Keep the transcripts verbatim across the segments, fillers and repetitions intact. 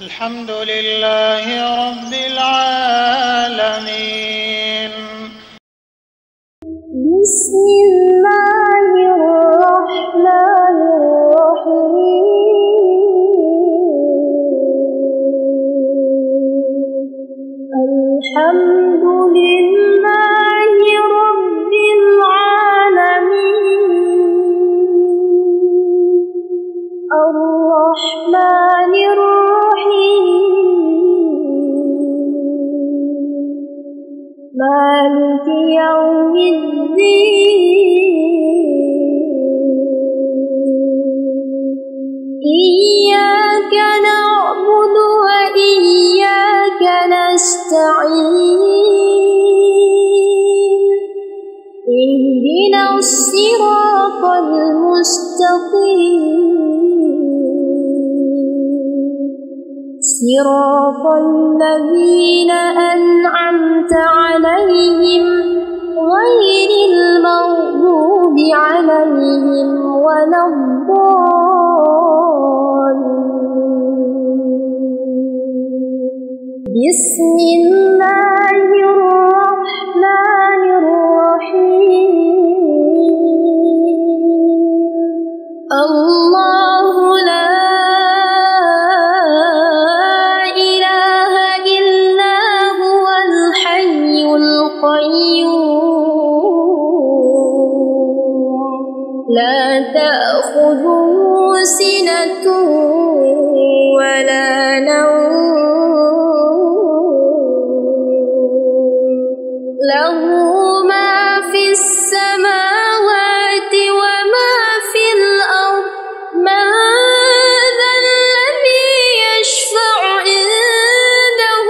الحمد لله رب العالمين. بسم الله الرحمن الرحيم. الحمد لله رب العالمين. الرحمن الرحيم. مالك يوم الدين. إياك نعبد وإياك نستعين. اهدنا الصراط المستقيم. صراط الذين أنعمت عليهم غير المغضوب عليهم ولا الضالين. بسم الله الرحمن الرحيم. الله لا لا تأخذه سنة ولا نوم. له ما في السماوات وما في الأرض. من ذا الذي يشفع عنده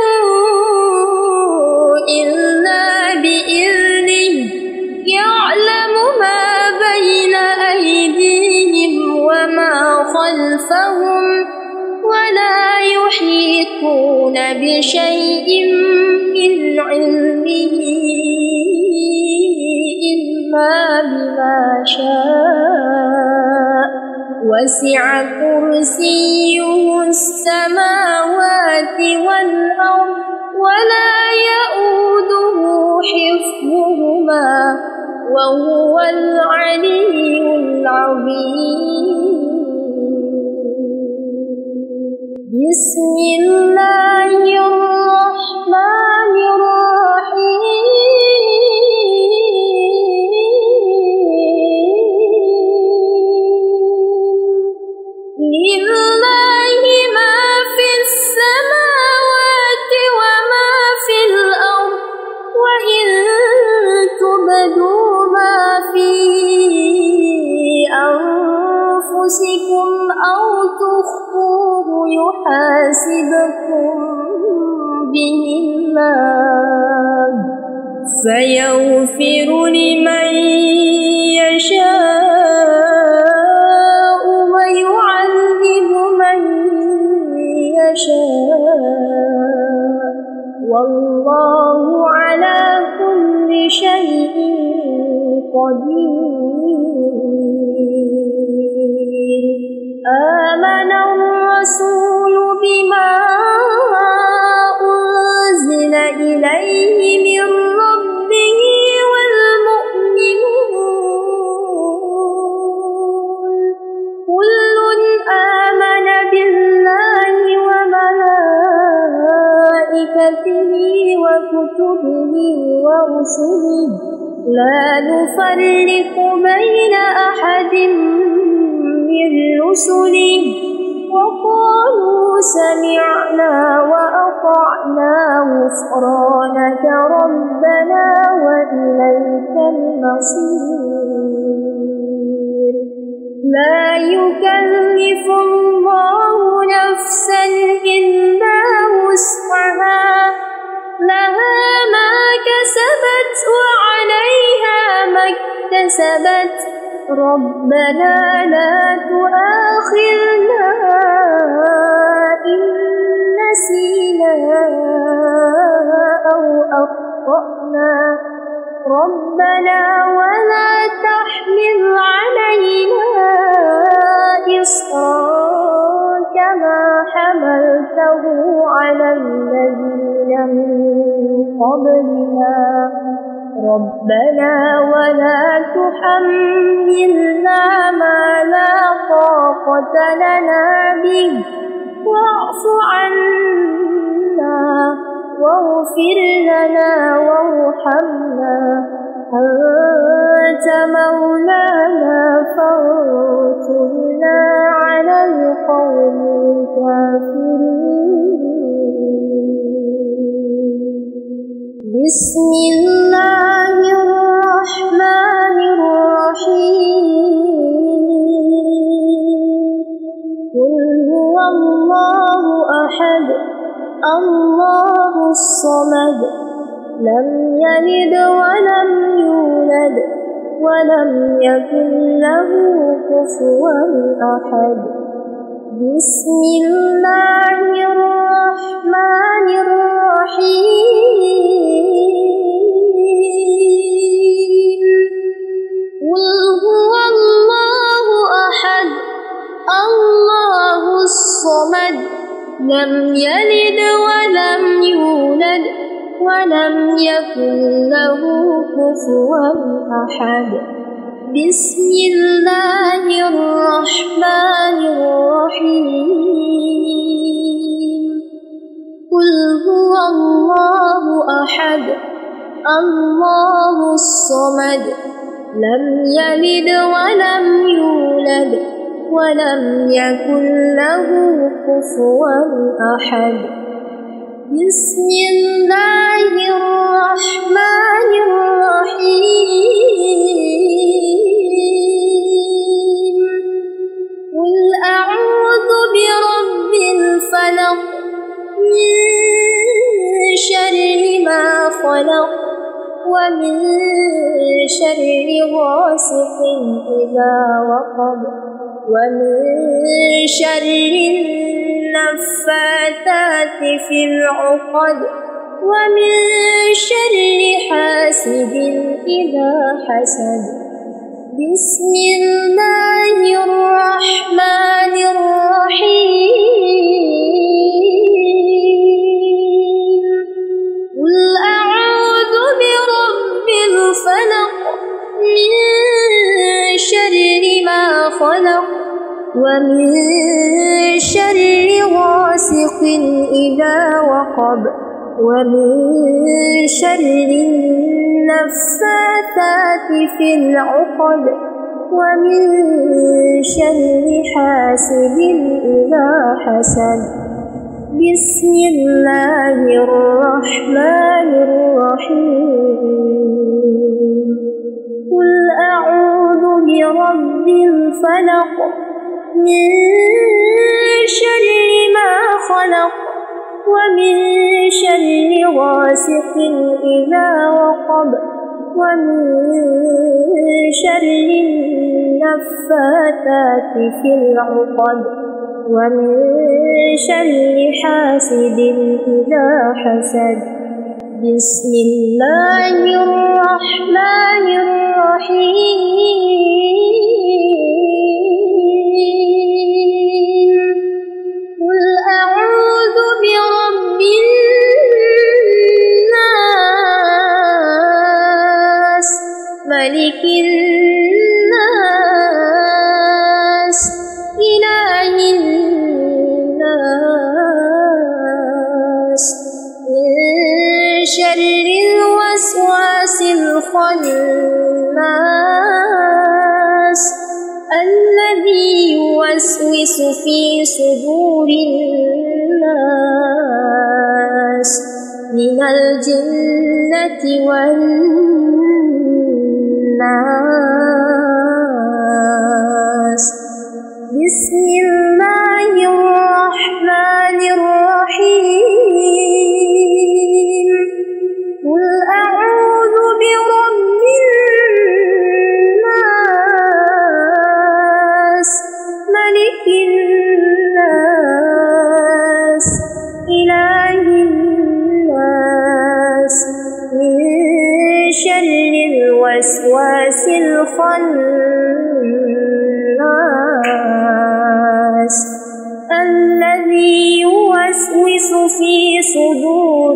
إلا بإذنه. يعلم ما بين أيديهم وما خلفهم ولا يحيطون بشيء من علمه إلا بما شاء. وسع كرسيه السماوات والأرض ولا يؤوده حفظهما وهو العلي العظيم. بسم الله الرحمن الرحيم. لله ما في السماوات وما في الأرض. وإن تبدوا ما في أنفسكم أو تخفوه يحاسبكم به الله. فيغفر لمن يشاء ويعذب من يشاء. والله على كل شيء قدير. آمن الرسول بما أنزل إليه من ربه والمؤمنون كل آمن بالله وملائكته وكتبه ورسله لا نفرق بين أحد من رسله وقالوا سمعنا وأطعنا غفرانك ربنا وإليك المصير. لا يكلف الله نفسا إلا وسعها. لها ما كسبت وعليها ما اكتسبت. ربنا لا تؤاخذنا إن نسينا أو أخطأنا. ربنا ولا تحمل علينا إصرا كما حملته على الذين من قبلنا ربنا ولا تحملنا ما لا طاقة لنا به واعف عنا واغفر لنا وارحمنا أنت مولانا فانصرنا على القوم الكافرين. بسم الله الرحمن الرحيم. قل هو الله أحد الله الصمد لم يلد ولم يولد ولم يكن له كفوا أحد. بسم الله الرحمن الرحيم. قل هو الله أحد الله الصمد لم يلد ولم يولد ولم يكن له كفوا أحد. بسم الله الرحمن الرحيم. قل هو الله أحد الله الصمد لم يلد ولم يولد ولم يكن له كفوا أحد. بسم الله الرحمن الرحيم. قل أعوذ برب الفلق من شر ما خلق ومن شر غاسق إذا وقب ومن شر النفاثات في العقد ومن شر حاسد إذا حسد. بسم الله الرحمن الرحيم. قل أعوذ برب الفلق من شر ما خلق ومن شر غاسق إذا وقب ومن شر النفاثات في العقد ومن شر حاسد إذا حسد. بسم الله الرحمن الرحيم. قل أعوذ برب الفلق من شر ما خلق ومن شر غاسق إذا وقب ومن شر النفاثات في العقد ومن شر حاسد إذا حسد. بسم الله الرحمن الرحيم. قل أعوذ برب الناس ملك الناس إله الناس من شر الوسواس الخناس الذي يوسوس في صدور الناس من الجنة والناس. بسم الله الرحمن الرحيم. قل أعوذ برب الناس ملك الناس إله الناس من شر الوسواس الخناس الذي يوسوس صدور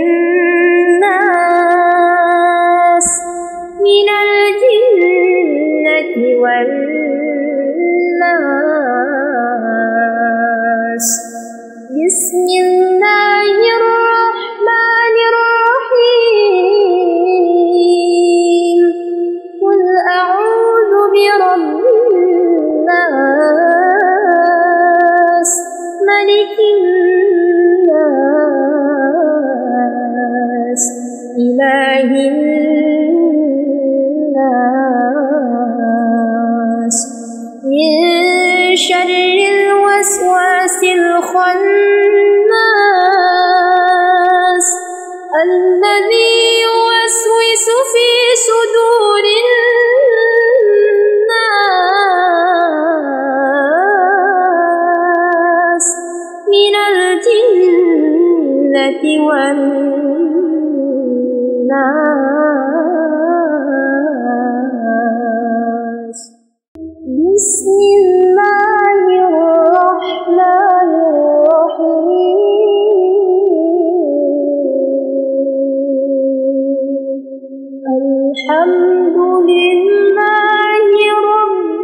الناس من الجنة والناس. بسم الله الرحمن الرحيم. قل أعوذ برب الناس ملك الناس إله الناس من شر الوسواس الخناس الذي يوسوس في صدور الناس من الجنة والناس. بسم الله الرحمن الرحيم. الحمد لله رب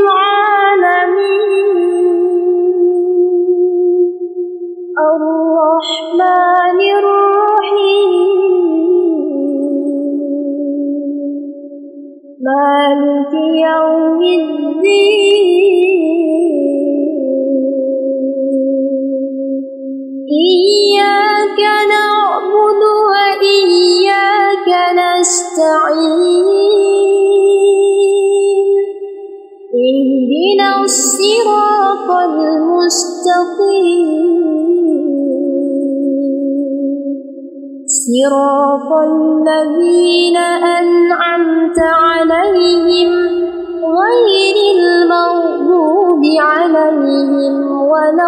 العالمين الرحمن الرحيم مالك يوم الدين. إياك نعبد وإياك نستعين. اهدنا الصراط المستقيم صراط الذين أنعمت عليهم غير المغضوب عليهم ولا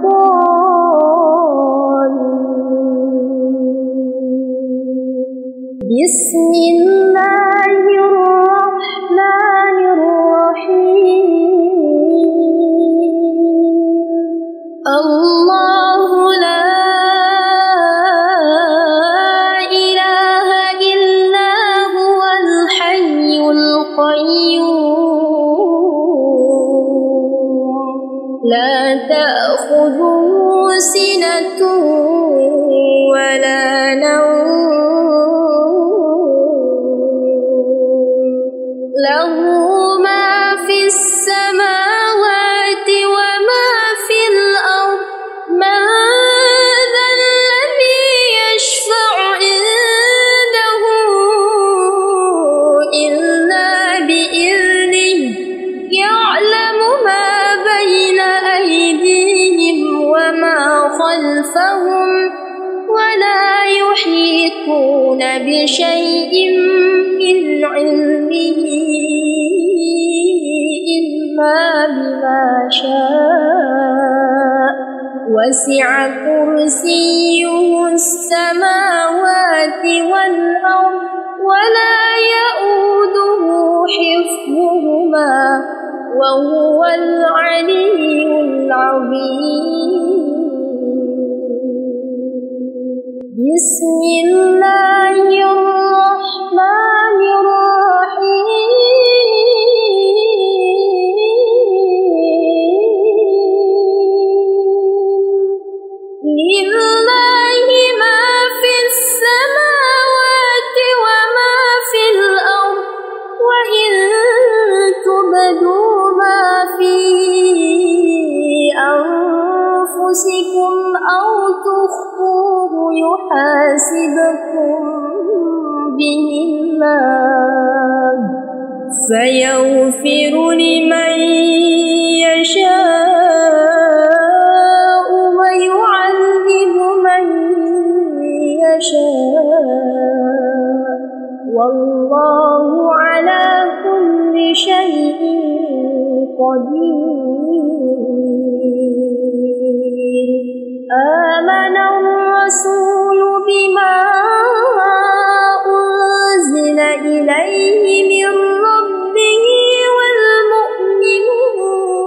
الضالين. بسم الله الرحمن الرحيم. الله لا إله إلا هو الحي القيوم لا تأخذه سنة ولا نوم له ما في السماوات وما في الأرض. من ذا الذي يشفع عنده إلا بإذنه يعلم ما بين أيديهم وما خلفهم ولا يحيطون بشيء من علمه إلا بما شاء. وسع كرسيه السماوات والأرض ولا يؤوده حفظهما وهو العلي العظيم. بسم الله الرحمن الرحيم. لله ما في السماوات وما في الأرض وإن تبدوا ما في أنفسكم أو تخفوه يحاسبكم به الله فيغفر لمن يشاء ويعذب من يشاء والله على كل شيء قدير. آمن الرسول بما أنزل إليه من ربه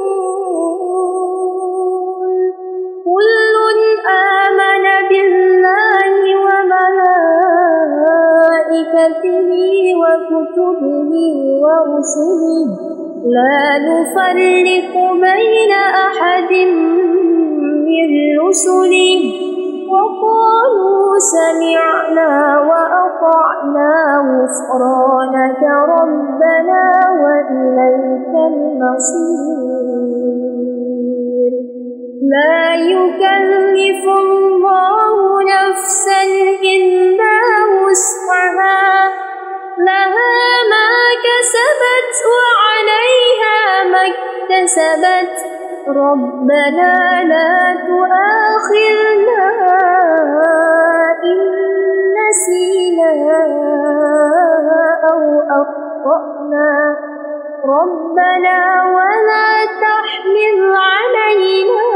والمؤمنون كل آمن بالله ورسله لا نفرق بين أحد من رسله وقالوا سمعنا وأطعنا غفرانك ربنا وإليك المصير. لا يكلف الله نفسا إلا وسعها لها ما كسبت وعليها ما اكتسبت ربنا لا تؤاخذنا إن نسينا أو أخطأنا ربنا ولا تحمل علينا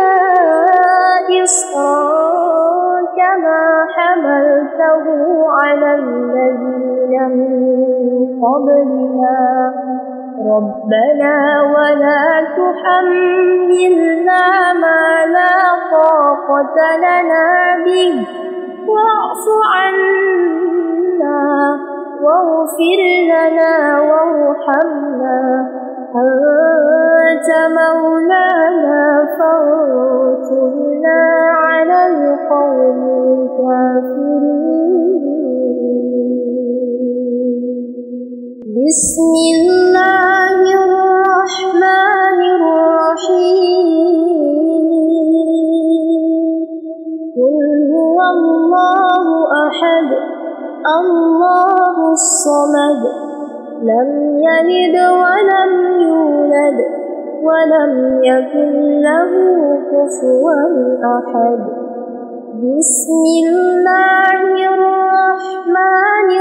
إصرا كما حملته على الذين من قبلنا ربنا ولا تحملنا ما لا طاقة لنا به واعف عنا واغفر لنا وارحمنا أنت مولانا فانصرنا على القوم الكافرين. بسم الله الرحمن الرحيم. قل هو الله أحد الله الصمد لم يلد ولم يولد ولم يكن له كفوا أحد. بسم الله الرحمن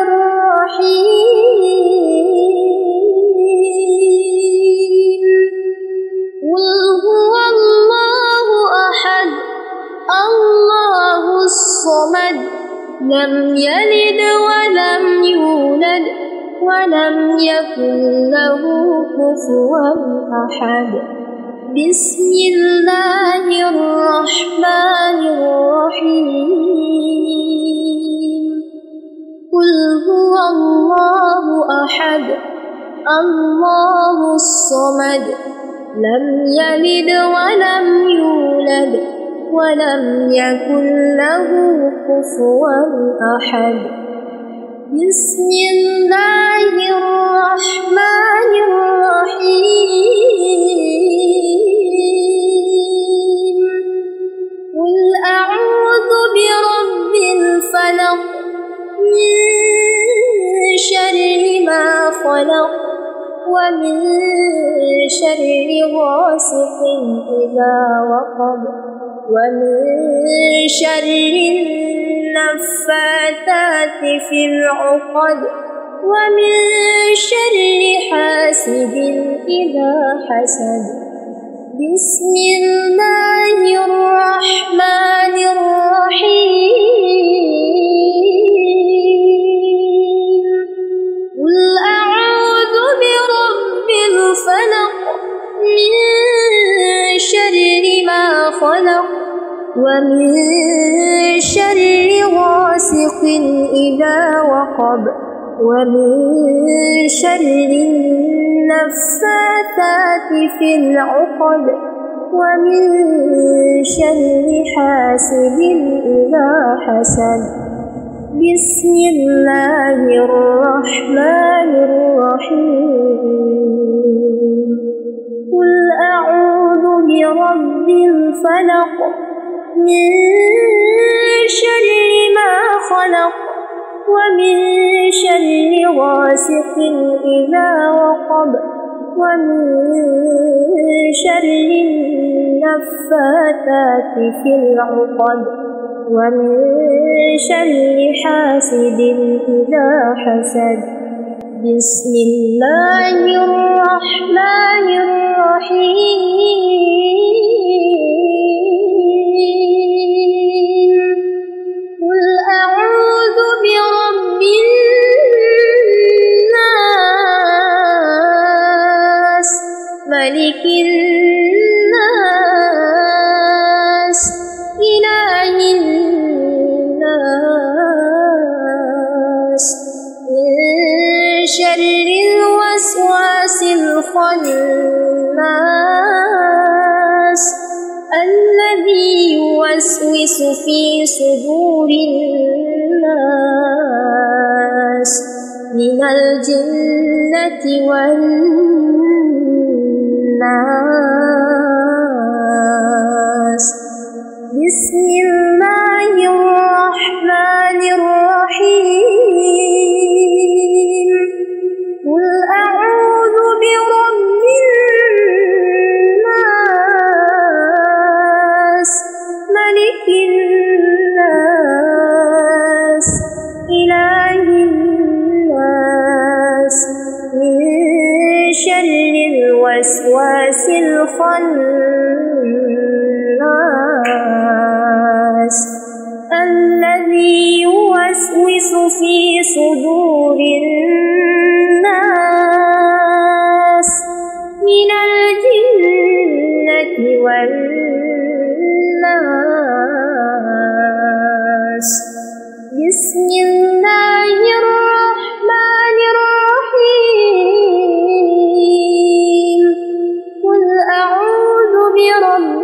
الرحيم. قل هو الله أحد الله الصمد لم يلد ولم يولد ولم يكن له كفوا أحد. بسم الله الرحمن الرحيم. قل هو الله أحد الله الصمد لم يلد ولم يولد ولم يكن له كفوا أحد. بسم الله الرحمن الرحيم. قل أعوذ برب الفلق من شر ما خلق ومن شر غاسق إذا وقب ومن شر النفاثات في العقد ومن شر حاسد إذا حسد. بسم الله الرحمن الرحيم. قل أعوذ برب الفلق من شر ما خلق ومن شر غاسق إذا وقب ومن شر النفاثات في العقد ومن شر حاسد إذا حسد. بسم الله الرحمن الرحيم. قل أعوذ برب الفلق من شر ما خلق ومن شر غاسق إذا وقب ومن شر النفاثات في العقد ومن شر حاسد إذا حسد. بسم الله الرحمن الرحيم. قل أعوذ برب الناس ملك الناس إله الناس من شر الوسواس الخناس الذي يوسوس في صدور الناس من الجنة والناس. بسم الله الرحمن الرحيم. قل أعوذ برب الناس ملك الناس إله الناس من شر الوسواس الخناس الذي يوسوس في صدور الناس من الجنة والناس. بسم الله الرحمن الرحيم. قل أعوذ برب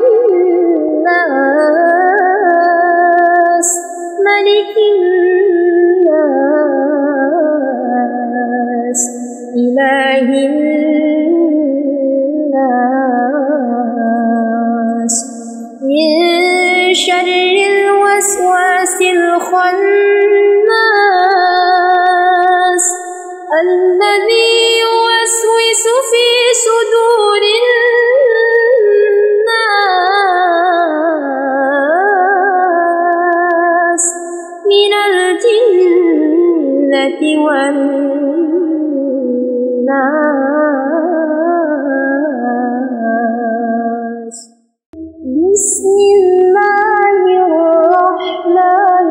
الناس ملك الناس إله الناس من شر الوسواس الخناس الذي يوسوس في صدور الناس من الجنة والناس. بسم الله الرحمن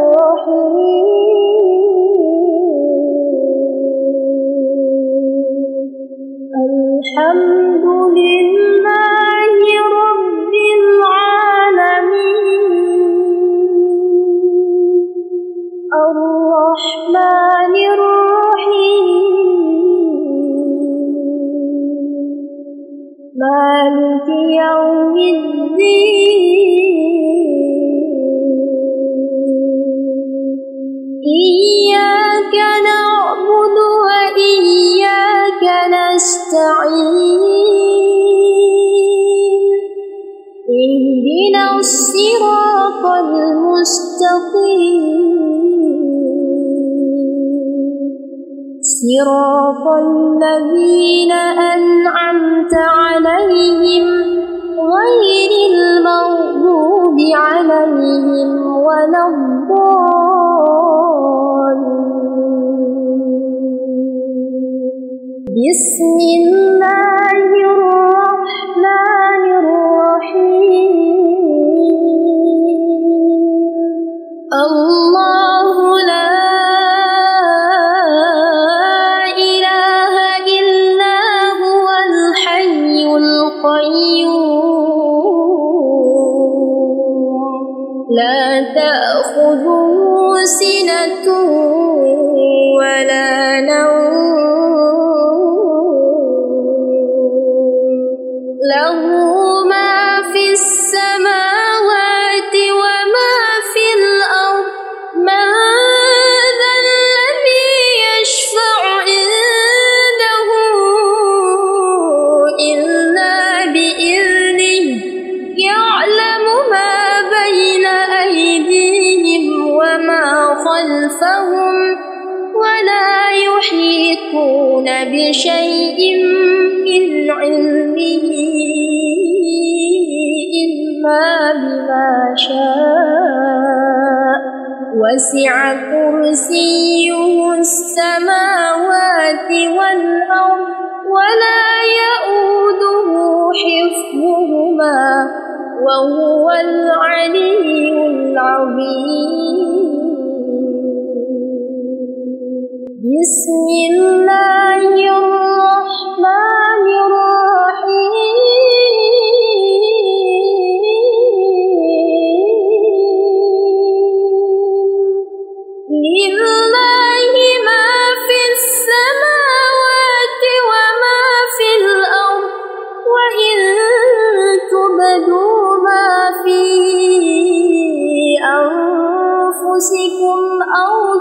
الرحيم. الحمد لله رب العالمين الرحمن الرحيم مالك يوم الدين. إياك نعبد وإياك نستعين. اهدنا الصراط المستقيم صراط الذين أنعمت عليهم غير المغضوب عليهم ولا الضالين. بسم الله الرحمن الرحيم. الله لا إله إلا هو الحي القيوم لا تأخذه سنة ولا نوم له ما في السماوات وما في الأرض. من ذا الذي يشفع عنده إلا بإذنه يعلم ما بين أيديهم وما خلفهم ولا يحيطون بشيء من علمه إلا بما شاء. وسع كرسيه السماوات والأرض ولا يؤوده حفظهما وهو العلي العظيم. بسم الله الرحمن الرحيم. لله ما في السماوات وما في الأرض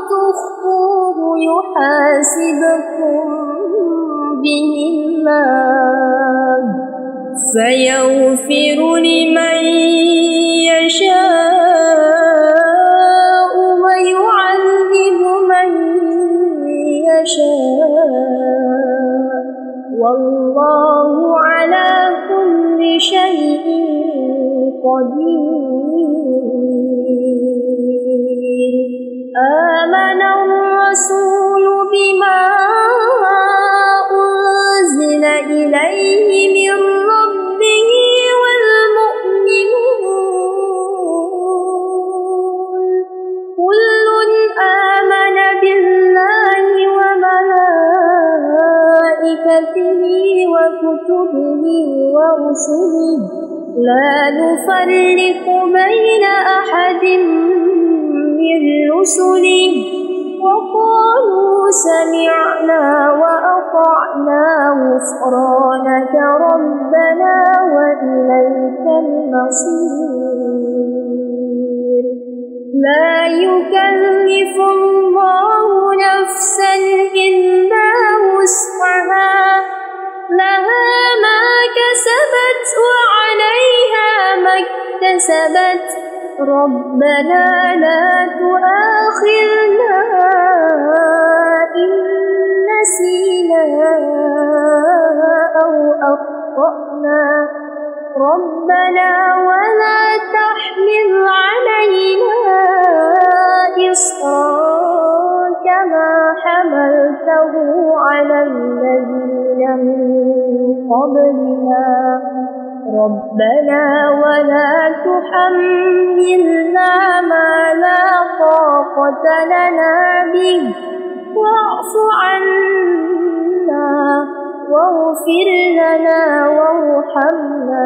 تخفوه يحاسبكم به الله فيغفر لمن يشاء ويعذب من يشاء والله على كل شيء قدير. آمن الرسول بما أنزل إليه من ربه والمؤمنون كل آمن بالله وملائكته وكتبه ورسله لا نفرق بين أحد من رسله وقالوا سمعنا وأطعنا غفرانك ربنا وإليك المصير. لا يكلف الله نفسا إلا وسعها لها ما كسبت وعليها ما اكتسبت ربنا لا تؤاخذنا إن نسينا أو أخطأنا ربنا ولا تحمل علينا إصرا كما حملته على الذين من قبلنا ربنا ولا تحملنا ما لا طاقة لنا به واعف عنا واغفر لنا وارحمنا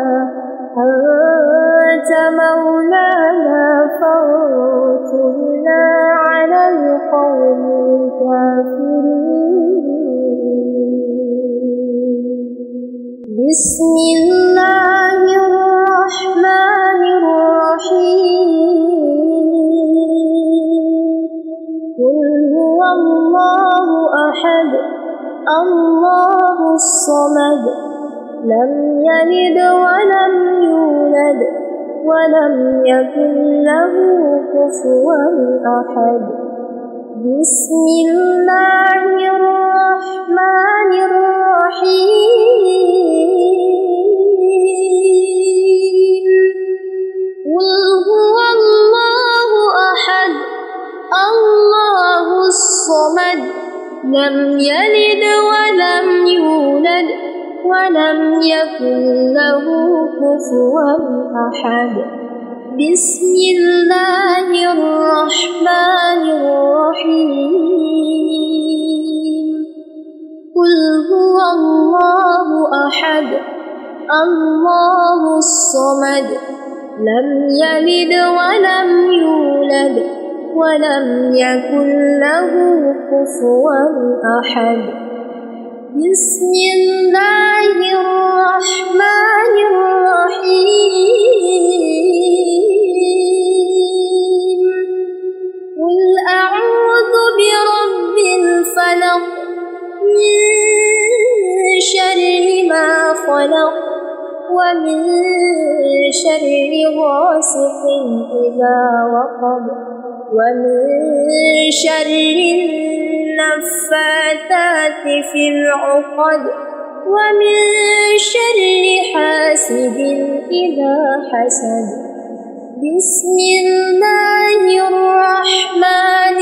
أنت مولانا فانصرنا على القوم الكافرين. بسم الله الرحمن الرحيم. قل هو الله أحد الله الصمد لم يلد ولم يولد ولم يكن له كفوا أحد. بسم الله الرحمن الرحيم. قل هو الله أحد الله الصمد لم يلد ولم يولد ولم يكن له كفوا أحد. بسم الله الرحمن الرحيم. قل هو الله أحد الله الصمد لم يلد ولم يولد ولم يكن له كفوا أحد. بسم الله الرحمن الرحيم. قل أعوذ برب الفلق من شر ما خلق ومن شر غاسق إذا وقب ومن شر النفاثات في العقد ومن شر حاسد إذا حسد. بسم الله الرحمن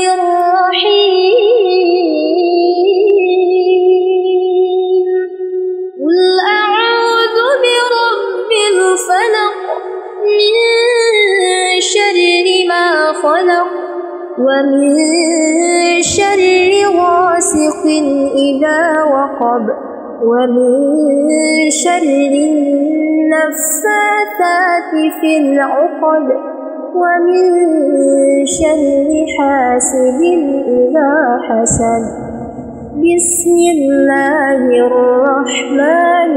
الرحيم. قل أعوذ برب الفلق من شر ما خلق ومن شر غاسق إذا وقب ومن شر النفاثات في العقد ومن شر حاسد إذا حسد. بسم الله الرحمن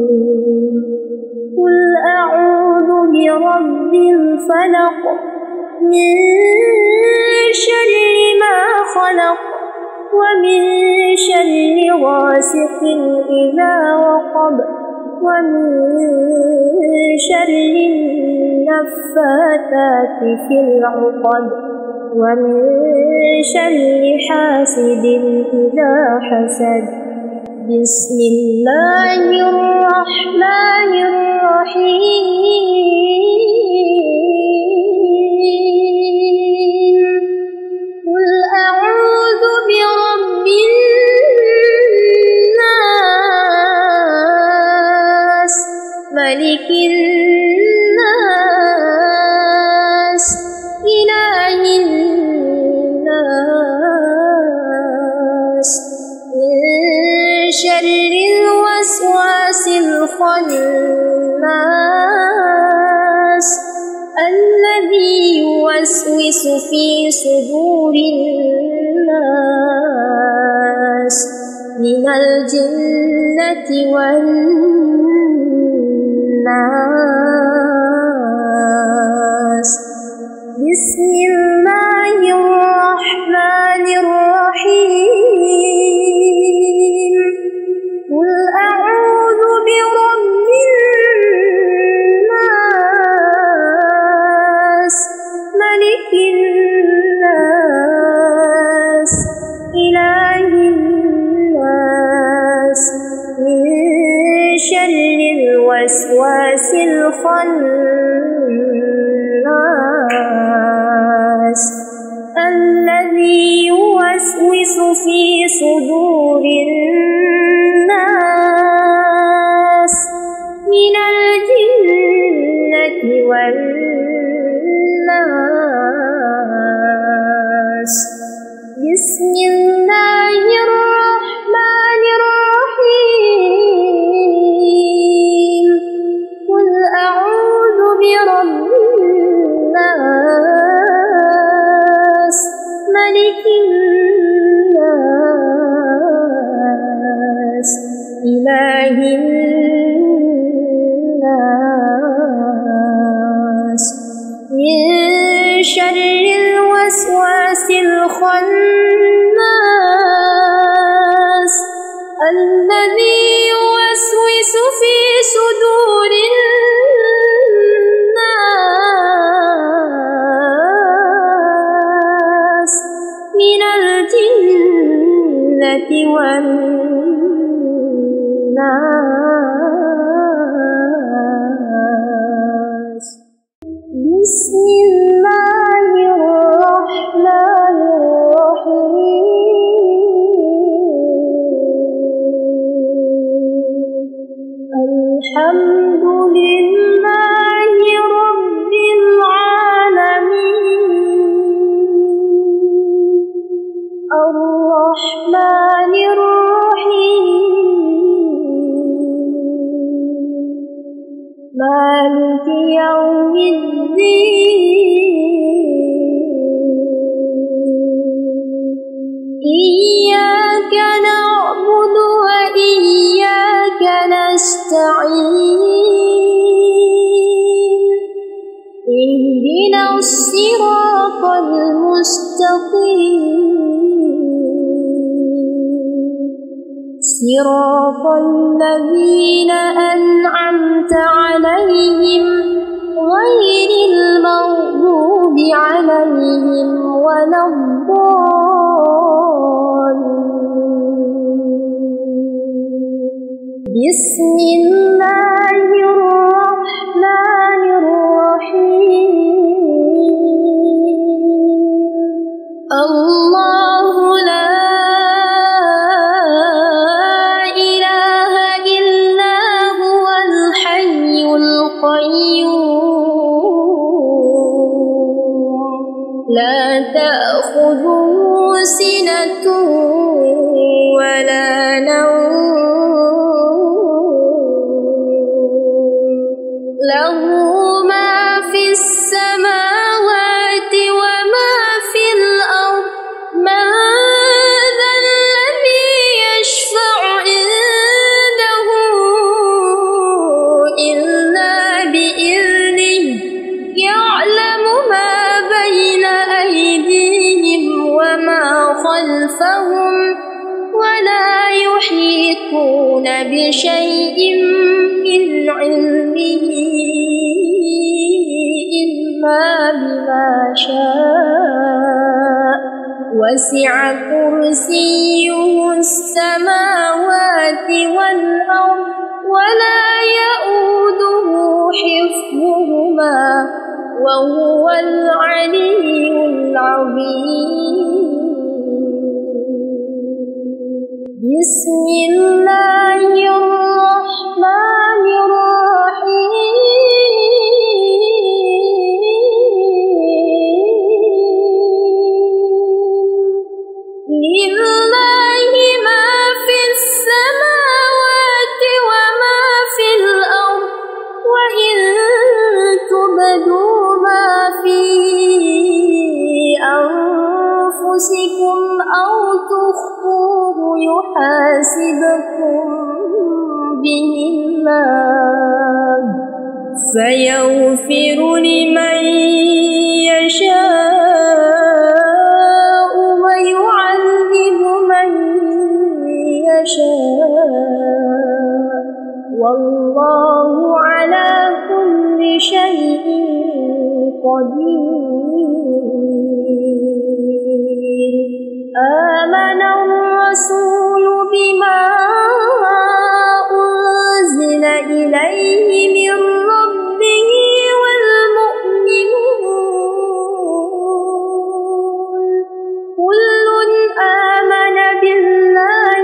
الرحيم. قل أعوذ برب الفلق من شر ما خلق ومن شر غاسق إذا وقب ومن شر النفاثات في العقد ومن شر حاسد إذا حسد. بسم الله الرحمن الرحيم. قل أعوذ برب الناس ملك الناس إله الناس من شر الوسواس الخناس الذي يوسوس في صدور الناس من الجنة والناس. بسم الله الرحمن الرحيم. قل أعوذ برب الناس ملك الناس إله الناس من شر الوسواس الخناس الذي يوسوس في صدور الناس من الجنة والناس. بسم الله الرحمن الرحيم. قل أعوذ برب الناس ملك الناس إله الناس من شر الوسواس الخناس الذي يوسوس في صدور الناس من الجنة والناس. بسم الله الرحمن الرحيم. الحمد لله رب العالمين الرحمن الرحيم مالك يوم الدين. إياك نعبد وإياك نستعين. اهدنا الصراط المستقيم صراط الذين أنعمت عليهم غير المغضوب عليهم ولا الضالين. بسم الله الرحمن الرحيم. الله لا إله إلا هو الحي القيوم لا تأخذه سنة ولا نوم له ما في السماوات وما في الأرض. من ذا الذي يشفع عنده إلا بإذنه يعلم ما بين خلفهم ولا يحيطون بشيء من علمه إلا بما شاء وسع كرسيه السماوات والأرض ولا يؤوده حفظهما وهو العلي العظيم. بسم الله الرحمن الرحيم. لله ما في السماوات وما في الأرض وإن تبدوا ما في أنفسكم أو تخفوه يحاسبكم به الله فيغفر لمن يشاء ويعذب من يشاء والله على كل شيء قدير. آمن الرسول بما أنزل إليه من ربه والمؤمنون كل آمن بالله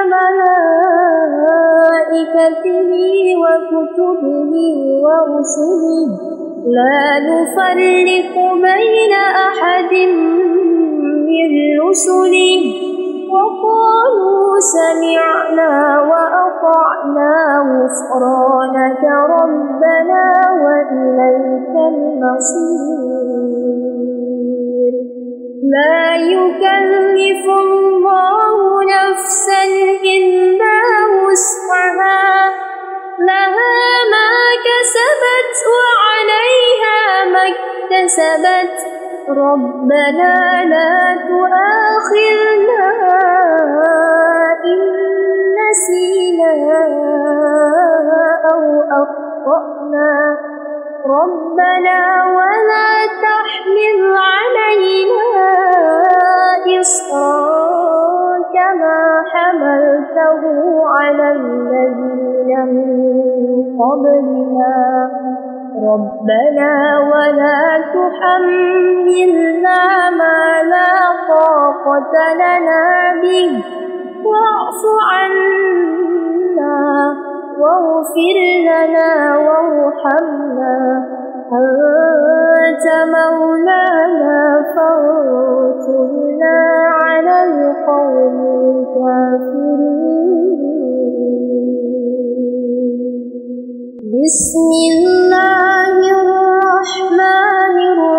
وملائكته وكتبه ورسله لا نفرق بين أحد من رسله وقالوا سمعنا وأطعنا غفرانك ربنا وإليك المصير. لا يكلف الله نفسا إلا وسعها لها ما كسبت وعليها ما اكتسبت ربنا لا تؤاخذنا إن نسينا أو أخطأنا ربنا ولا تحمل علينا إصرا كما حملته على الذين من قبلنا ربنا ولا تحملنا ما لا طاقة لنا به واعف عنا واغفر لنا وارحمنا أنت مولانا فانصرنا على القوم الكافرين. بسم الله الرحمن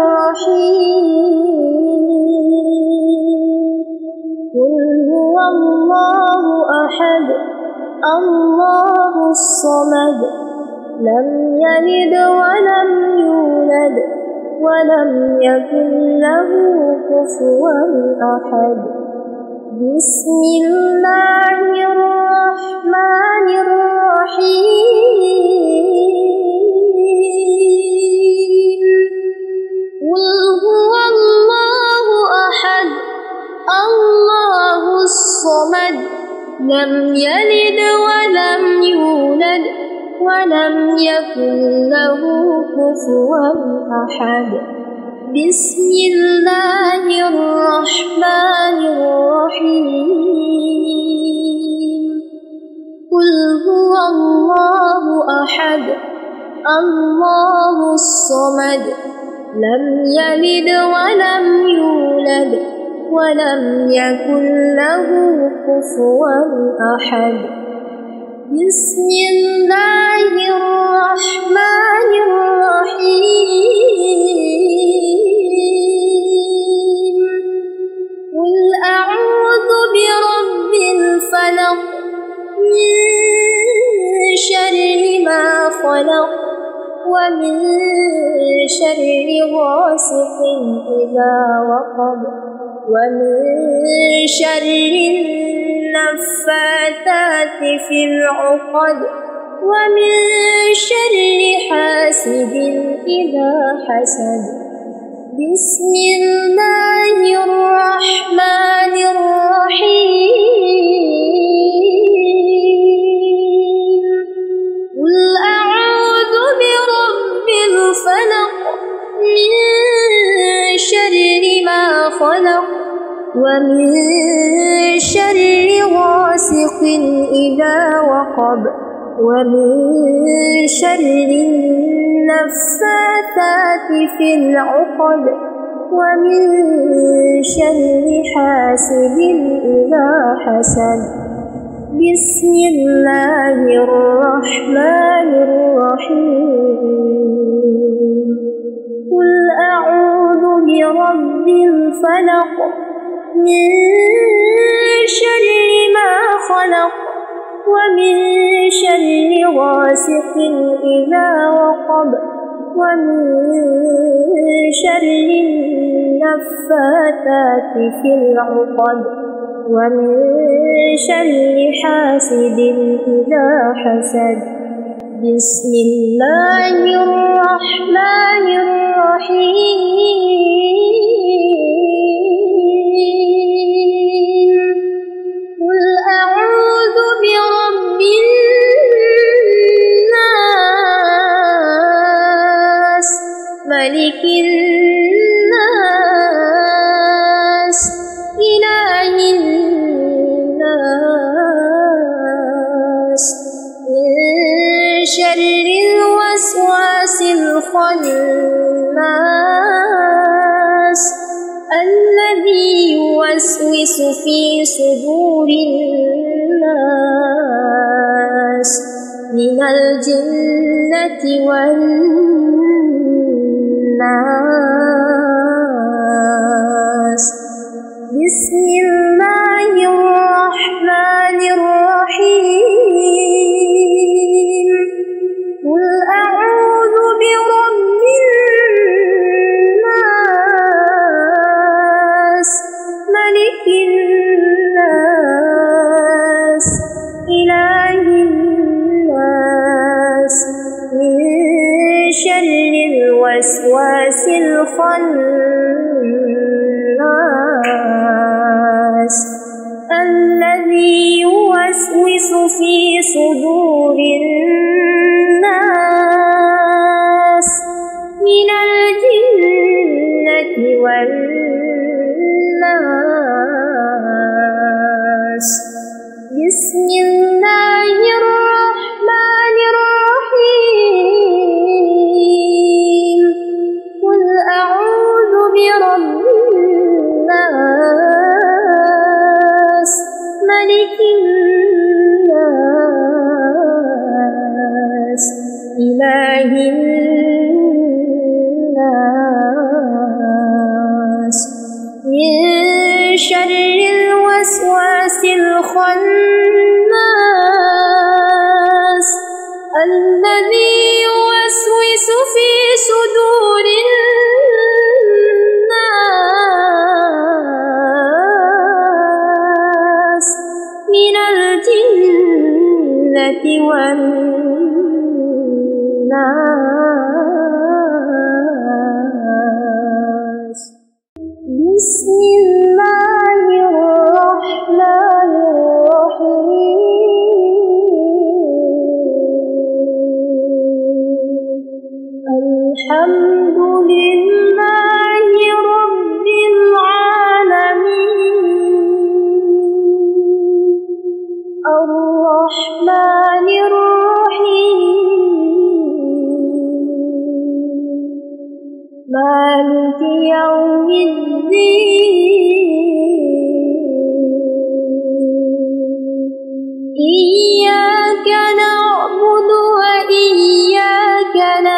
الرحيم. قل هو الله أحد الله الصمد لم يلد ولم يولد ولم يكن له كفوا أحد. بسم الله الرحمن الرحيم. قل هو الله أحد الله الصمد لم يلد ولم يولد ولم يكن له كفوا أحد. بسم الله الرحمن الرحيم. قل هو الله أحد الله الصمد لم يلد ولم يولد ولم يكن له كفوا أحد. بسم الله الرحمن الرحيم. قل أعوذ برب الفلق من شر ما خلق ومن شر غاسق إذا وقب ومن شر النفاثات في العقد ومن شر حاسد إذا حسد. بسم الله الرحمن الرحيم. قل أعوذ برب الفلق من شر ما خلق ومن شر غاسق إذا وقب ومن شر النفاثات في العقد ومن شر حاسد إذا حسد. بسم الله الرحمن الرحيم. قل أعوذ برب الفلق من شر ما خلق ومن شر غاسق إذا وقب ومن شر النفاثات في العقد ومن شر حاسد إذا حسد. بسم الله الرحمن الرحيم. قل أعوذ برب الناس ملك الناس إله الناس من شر الوسواس الخناس الذي يوسوس في صدور الناس من الجنة والناس. بسم الله الرحمن الرحيم. قل أعوذ برب الناس ملك الناس إله الناس من شر الوسواس الخناس الذي يوسوس في صدور الناس من الجنة والناس. بسم الله الرحمن الرحيم. قل أعوذ برب الناس ملك الناس إله الناس من شر الوسواس الخناس الذي يوسوس في صدور الناس من الجنة والناس. بسم الله الرحمن الرحيم. الحمد لله رب العالمين الرحمن الرحيم مالك يوم الدين. إياك نعبد وإياك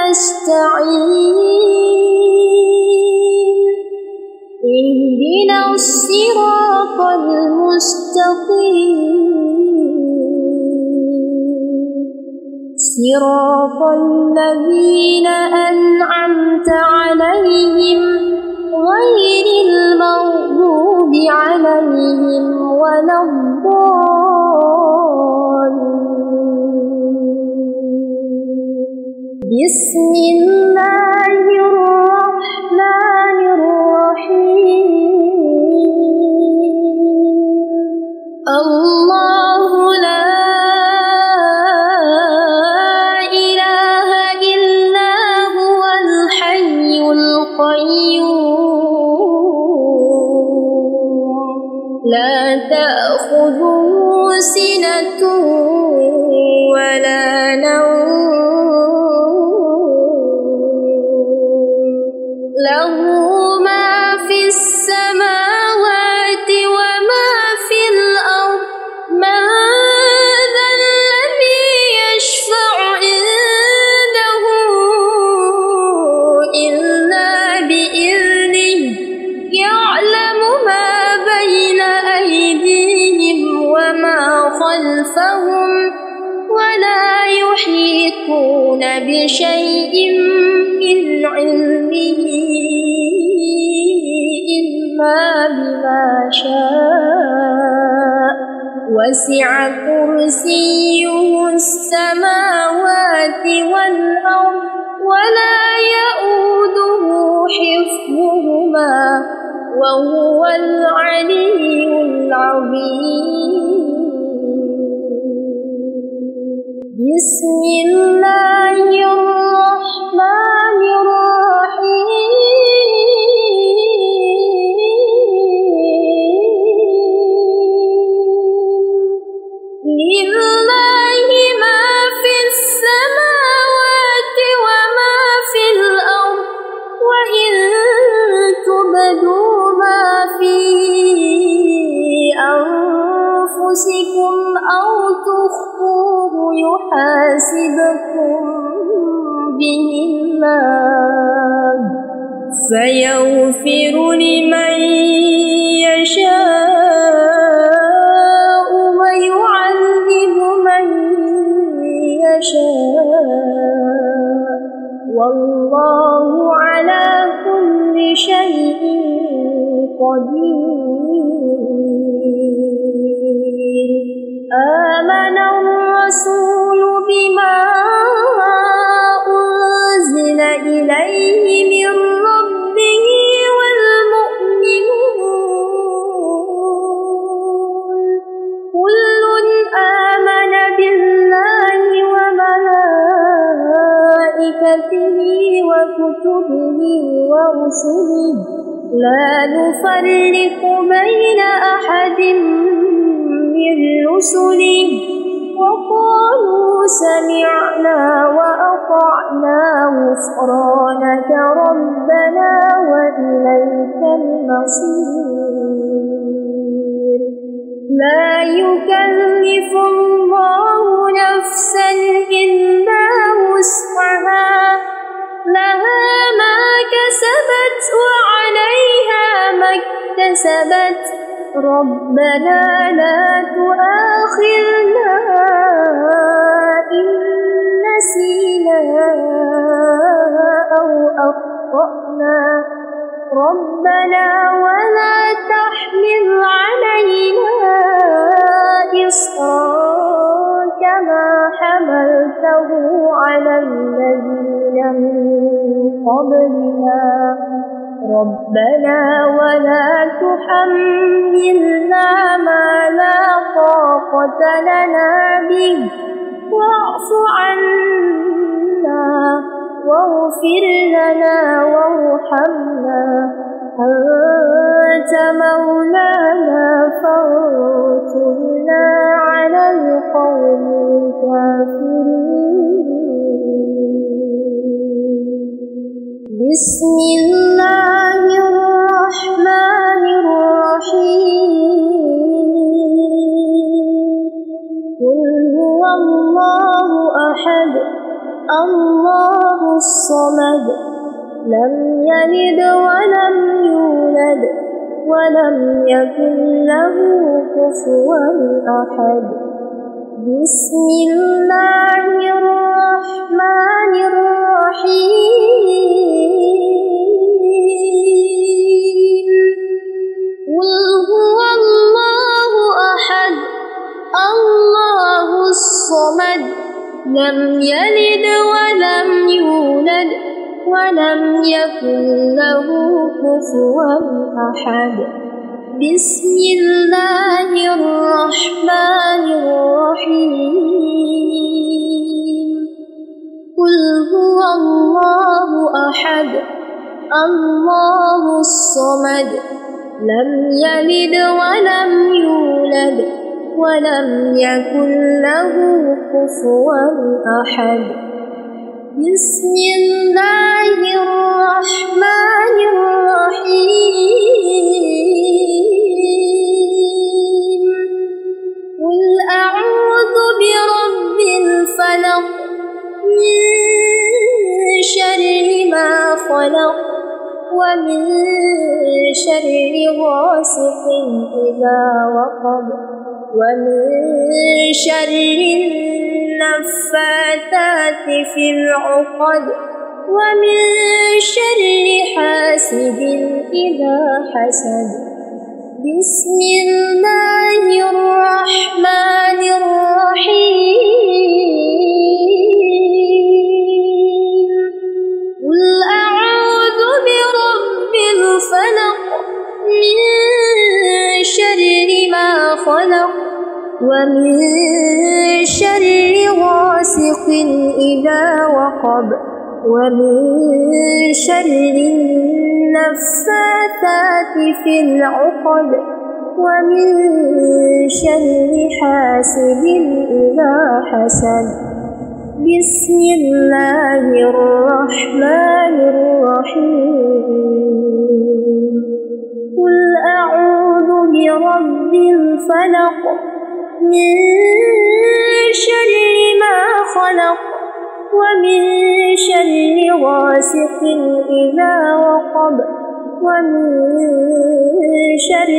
نستعين. اهدنا الصراط المستقيم صراط الذين أنعمت عليهم غير المغضوب عليهم ولا الضالين. بسم الله الرحمن الرحيم. الله لا إله إلا هو الحي القيوم لا تأخذه سنة ولا نوم له ما في السماوات وما في الأرض من ذا الذي يشفع عنده إلا بإذنه يعلم ما بين أيديهم وما خلفهم ولا يحيطون بشيء من علمه إلا بما شاء وسع كرسيه السماوات والأرض ولا يؤوده حفظهما وهو العلي العظيم. بسم الله الرحمن الرحيم. لله ما في السماوات وما في الأرض وإن تبدوا ما في أنفسكم أو تخفوه يحاسبكم به الله فيغفر لمن يشاء ويعذب من يشاء والله على كل شيء قدير. آمن الرسول بما أنزل إليه من ربه والمؤمنون كل آمن بالله وملائكته وكتبه ورسله لا نفرق بين أحد من رسله وقالوا سمعنا وأطعنا غفرانك ربنا وإليك المصير. لا يكلف الله نفسا إلا وسعها لها ما كسبت وعليها ما اكتسبت ربنا لا تؤاخذنا إن نسينا أو أخطأنا ربنا ولا تحمل علينا إصرا كما حملته على الذين من قبلنا ربنا ولا تحملنا ما لا طاقة لنا به واعف عنا واغفر لنا وارحمنا أنت مولانا فانصرنا على القوم الكافرين. بسم الله الرحمن الرحيم. قل هو الله أحد الله الصمد لم يلد ولم يولد ولم يكن له كفوا أحد. بسم الله الرحمن الرحيم قل هو الله أحد الله الصمد لم يلد ولم يولد ولم يكن له كفوا أحد بسم الله الرحمن الرحيم قل هو الله أحد الله الصمد لم يلد ولم يولد ولم يكن له كفوا أحد بسم الله الرحمن الرحيم قل أعوذ برب الفلق من شر ما خلق ومن شر غاسق إذا وقب ومن شر النفاثات في العقد ومن شر حاسد إذا حسد بسم الله الرحمن الرحيم قل أعوذ برب الفلق من شر ما خلق ومن شر غاسق إذا وقب ومن شر النفاثات في العقد ومن شر حاسد إذا حسد بسم الله الرحمن الرحيم قل أعوذ برب الفلق من شر ما خلق ومن شر غاسق إذا وقب ومن شر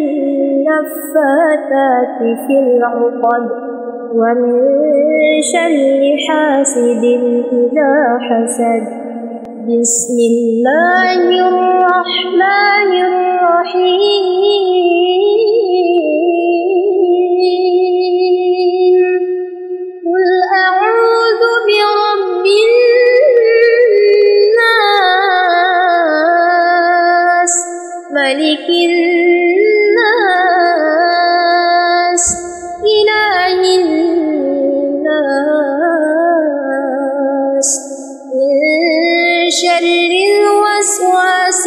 النفاثات في العقد ومن شر حاسد إذا حسد بسم الله الرحمن الرحيم قل أعوذ برب الناس ملك الناس إله الناس من شر الوسواس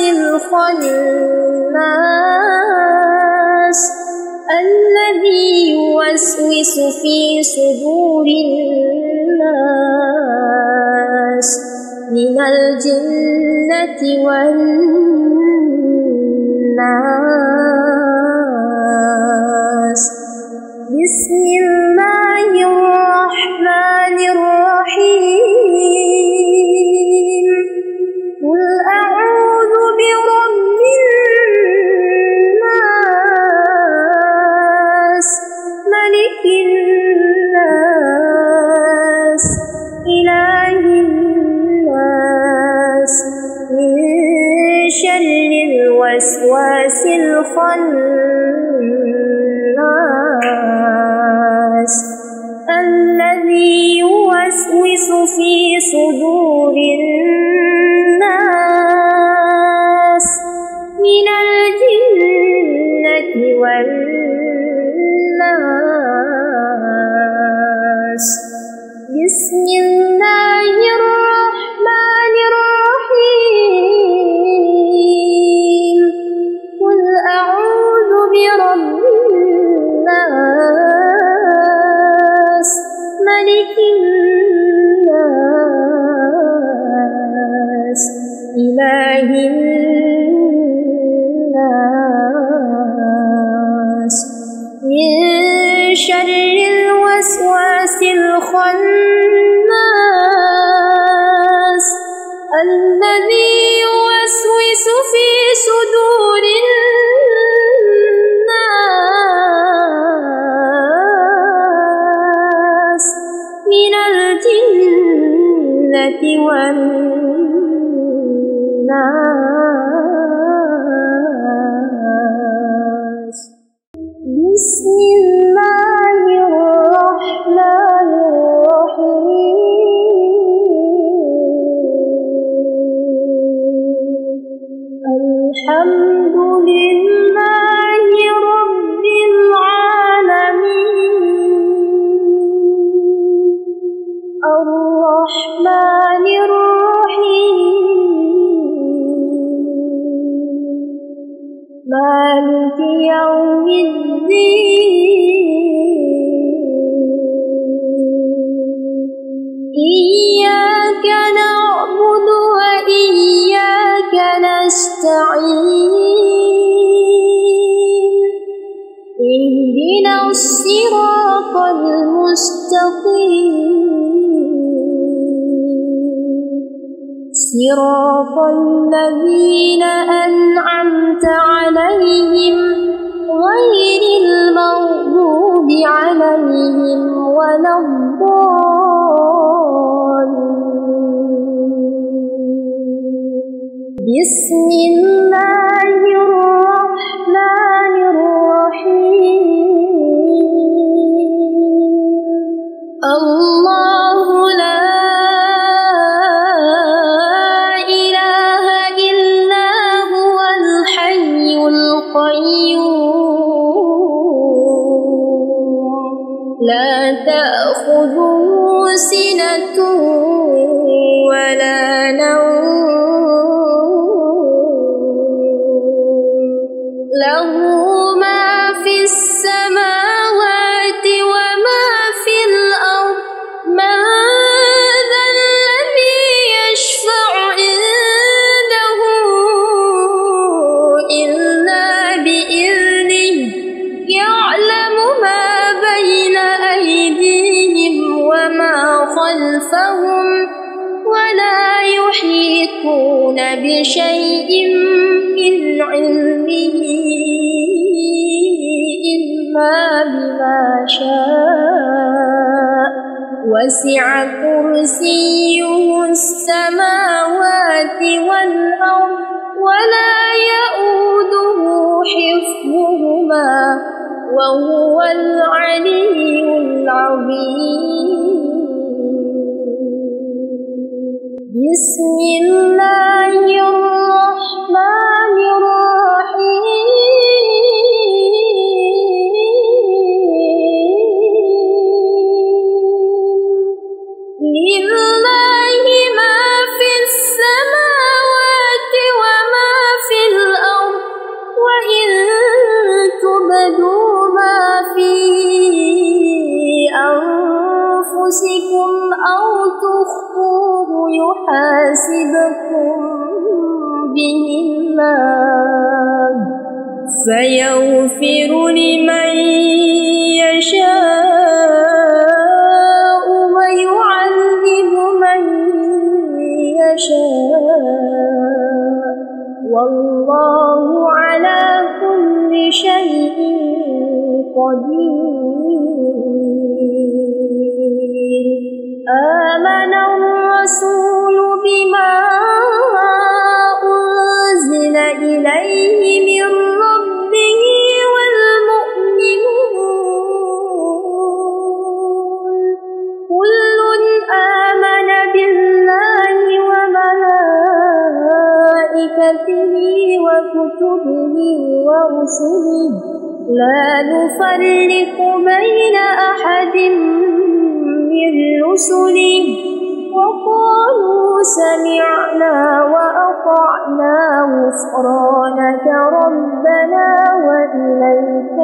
الخناس الذي يوسوس في صدور الناس من الجنة والناس بسم الله الرحمن الرحيم قل أعوذ برب الناس ملك الناس إله الناس من شر الوسواس الخناس الذي يوسوس في صدور الناس من الجنة والناس بسم الله الرحمن الرحيم قل أعوذ برب الناس ملك الناس إله الناس من شر الوسواس الخناس الذي يوسوس في صدور الناس الحمد لله رب العالمين الرحمن الرحيم مالك يوم الدين إياك نعبد وإياك نستعين اهدنا الصراط المستقيم صراط الذين أنعمت عليهم غير المغضوب عليهم ولا الضالين بسم الله الرحمن الرحيم الله لا إله إلا هو الحي القيوم لا تأخذه سنة ولا نوم له ما في السماوات وما في الأرض من ذا الذي يشفع عنده إلا بإذنه يعلم ما بين أيديهم وما خلفهم ولا يحيطون بشيء من علمه إلا بما شاء وسع كرسيه السماوات والأرض ولا يؤوده حفظهما وهو العلي العظيم بسم الله الرحمن الرحيم لله ما في السماوات وما في الأرض وإن تبدوا ما في أنفسكم أو تخفوه يحاسبكم به الله فيغفر لمن يشاء ويعذب من يشاء والله على كل شيء قدير آمن الرسول بما أنزل إليه من ربه والمؤمنون كل آمن بالله وملائكته وكتبه ورسله لا نفرق بين أحد من رسله وقالوا سمعنا وأطعنا غفرانك ربنا وإليك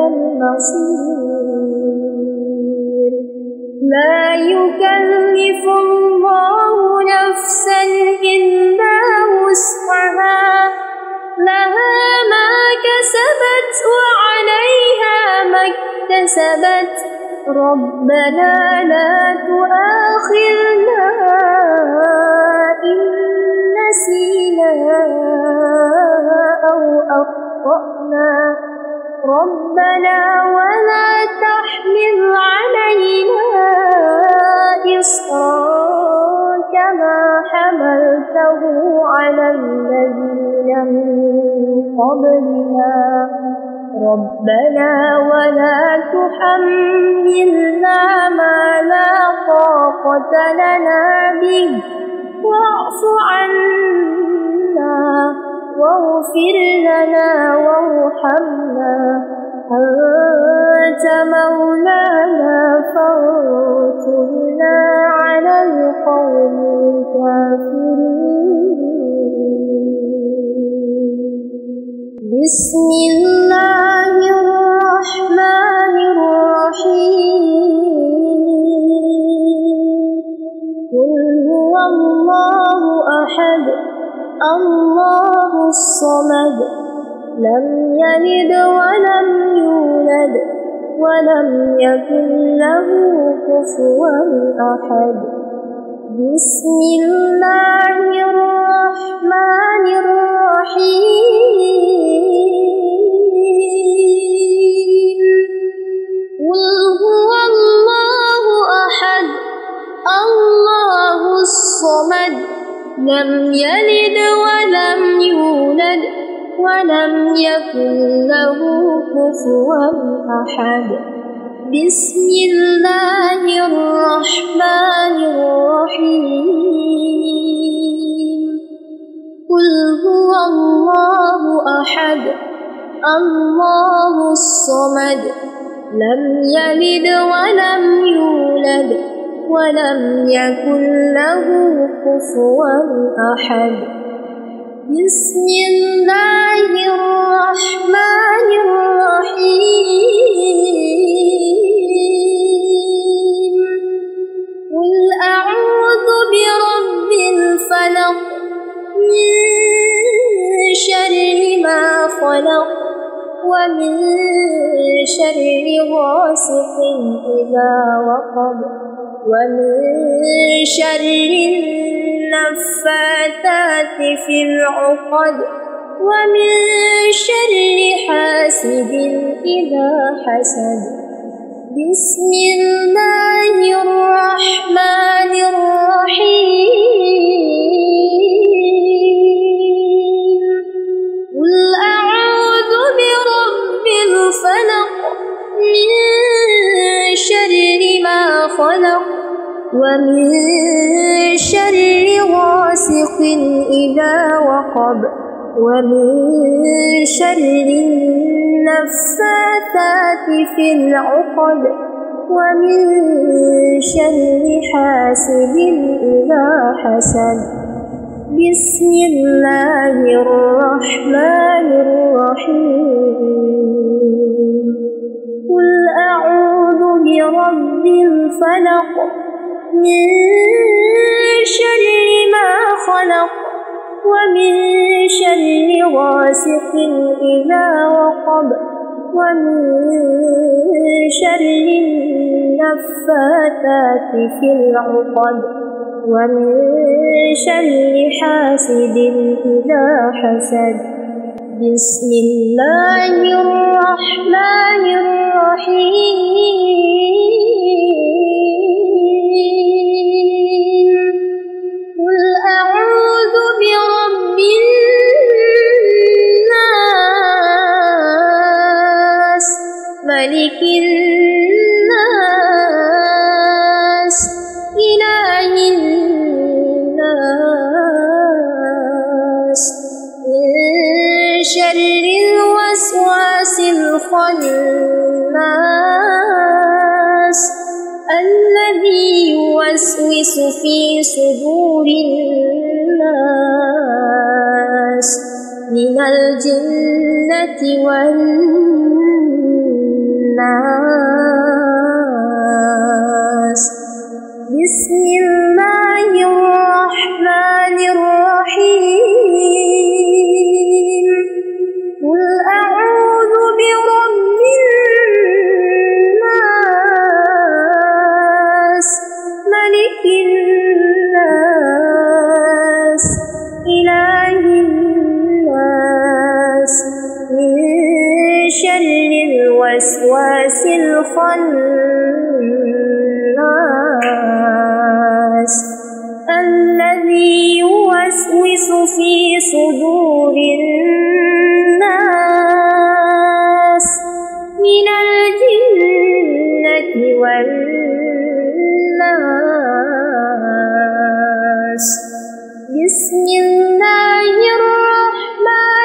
المصير لا يكلف الله نفسا إلا وسعها لها ما كسبت وعليها ما اكتسبت ربنا لا تؤاخذنا إن نسينا أو أخطأنا ربنا ولا تحمل علينا إصرا كما حملته على الذين من قبلنا ربنا ولا تحملنا ما لا طاقة لنا به واعف عنا واغفر لنا وارحمنا أنت مولانا فانصرنا على القوم الكافرين. بسم الله الرحمن الرحيم. قل هو الله أحد الله الصمد لم يلد ولم يولد ولم يكن له كفوا أحد. بسم الله الرحمن الرحيم. قل هو الله أحد الله الصمد لم يلد ولم يولد ولم يكن له كفوا أحد. بسم الله الرحمن الرحيم. قل هو الله أحد الله الصمد لم يلد ولم يولد ولم يكن له كفوا أحد. بسم الله الرحمن الرحيم. قل أعوذ برب الفلق من شر ما خلق ومن شر غاسق إذا وقب ومن شر النفاثات في العقد ومن شر حاسد إذا حسد. بسم الله الرحمن الرحيم. قل أعوذ برب الفلق من شر ما خلق ومن شر غاسق إذا وقب ومن شر النفاثات في العقد ومن شر حاسد إذا حسد. بسم الله الرحمن الرحيم. قل أعوذ برب الفلق من شر ما خلق ومن شر غاسق إذا وقب ومن شر النفاثات في العقد ومن شر حاسد إذا حسد. بسم الله الرحمن الرحيم. قل أعوذ برب الناس ملك الناس إله الناس من شر الوسواس الخناس الذي يوسوس في صدور الناس من الجنة والناس. بسم الله الرحمن الرحيم. قل أعوذ برب الناس ملك الناس إله الناس من شر الوسواس الخناس الذي يوسوس في صدور الناس من الجنة والناس. بسم الله الرحمن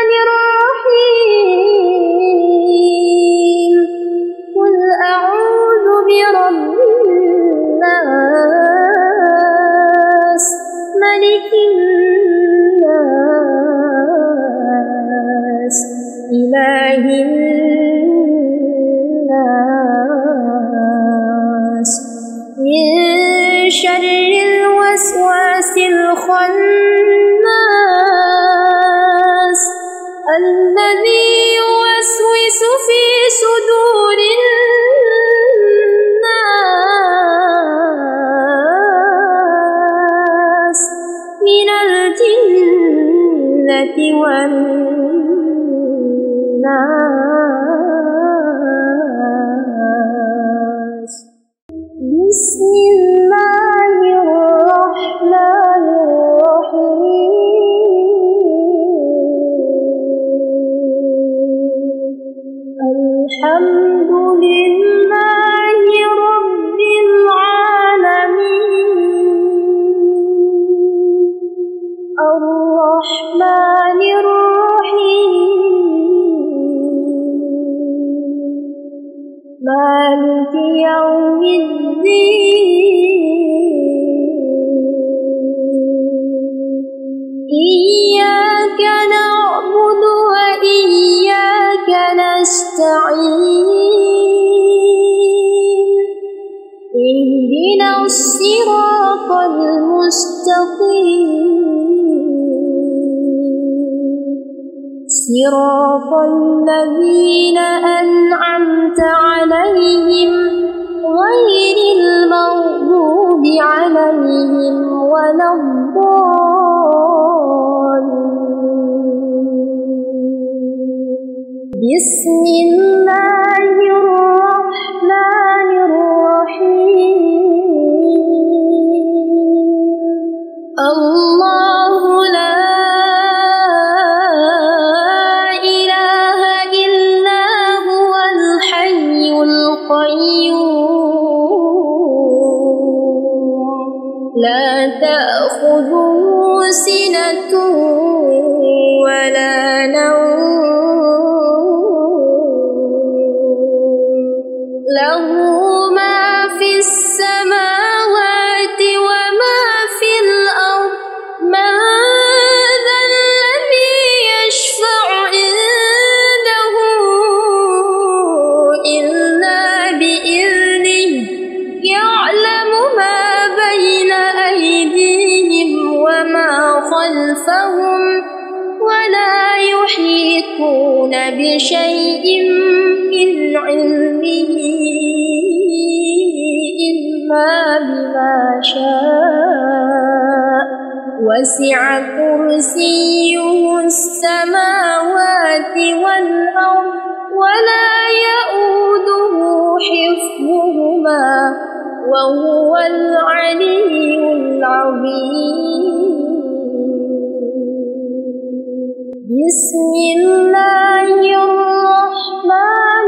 إله الناس من شر الوسواس الخناس الذي يوسوس في صدور الناس من الجنة والناس. بسم الله الرحمن الرحيم. الحمد لله رب العالمين الرحمن الرحيم مالك يوم الدين. إياك نعبد وإياك نستعين. اهدنا الصراط المستقيم صراط الذين أنعمت عليهم غير المغضوب عليهم ولا الضالين. بسم الله الرحمن الرحيم. الله لا إله إلا هو الحي القيوم لا تأخذه سنة ولا نوم له ما في السماوات وما في الأرض. من ذا الذي يشفع عنده إلا بإذنه يعلم ما بين أيديهم وما خلفهم ولا يحيطون بشيء من علمه إلا بما شاء وسع كرسيه السماوات والأرض ولا يؤوده حفظهما وهو العلي العظيم. بسم الله الرحمن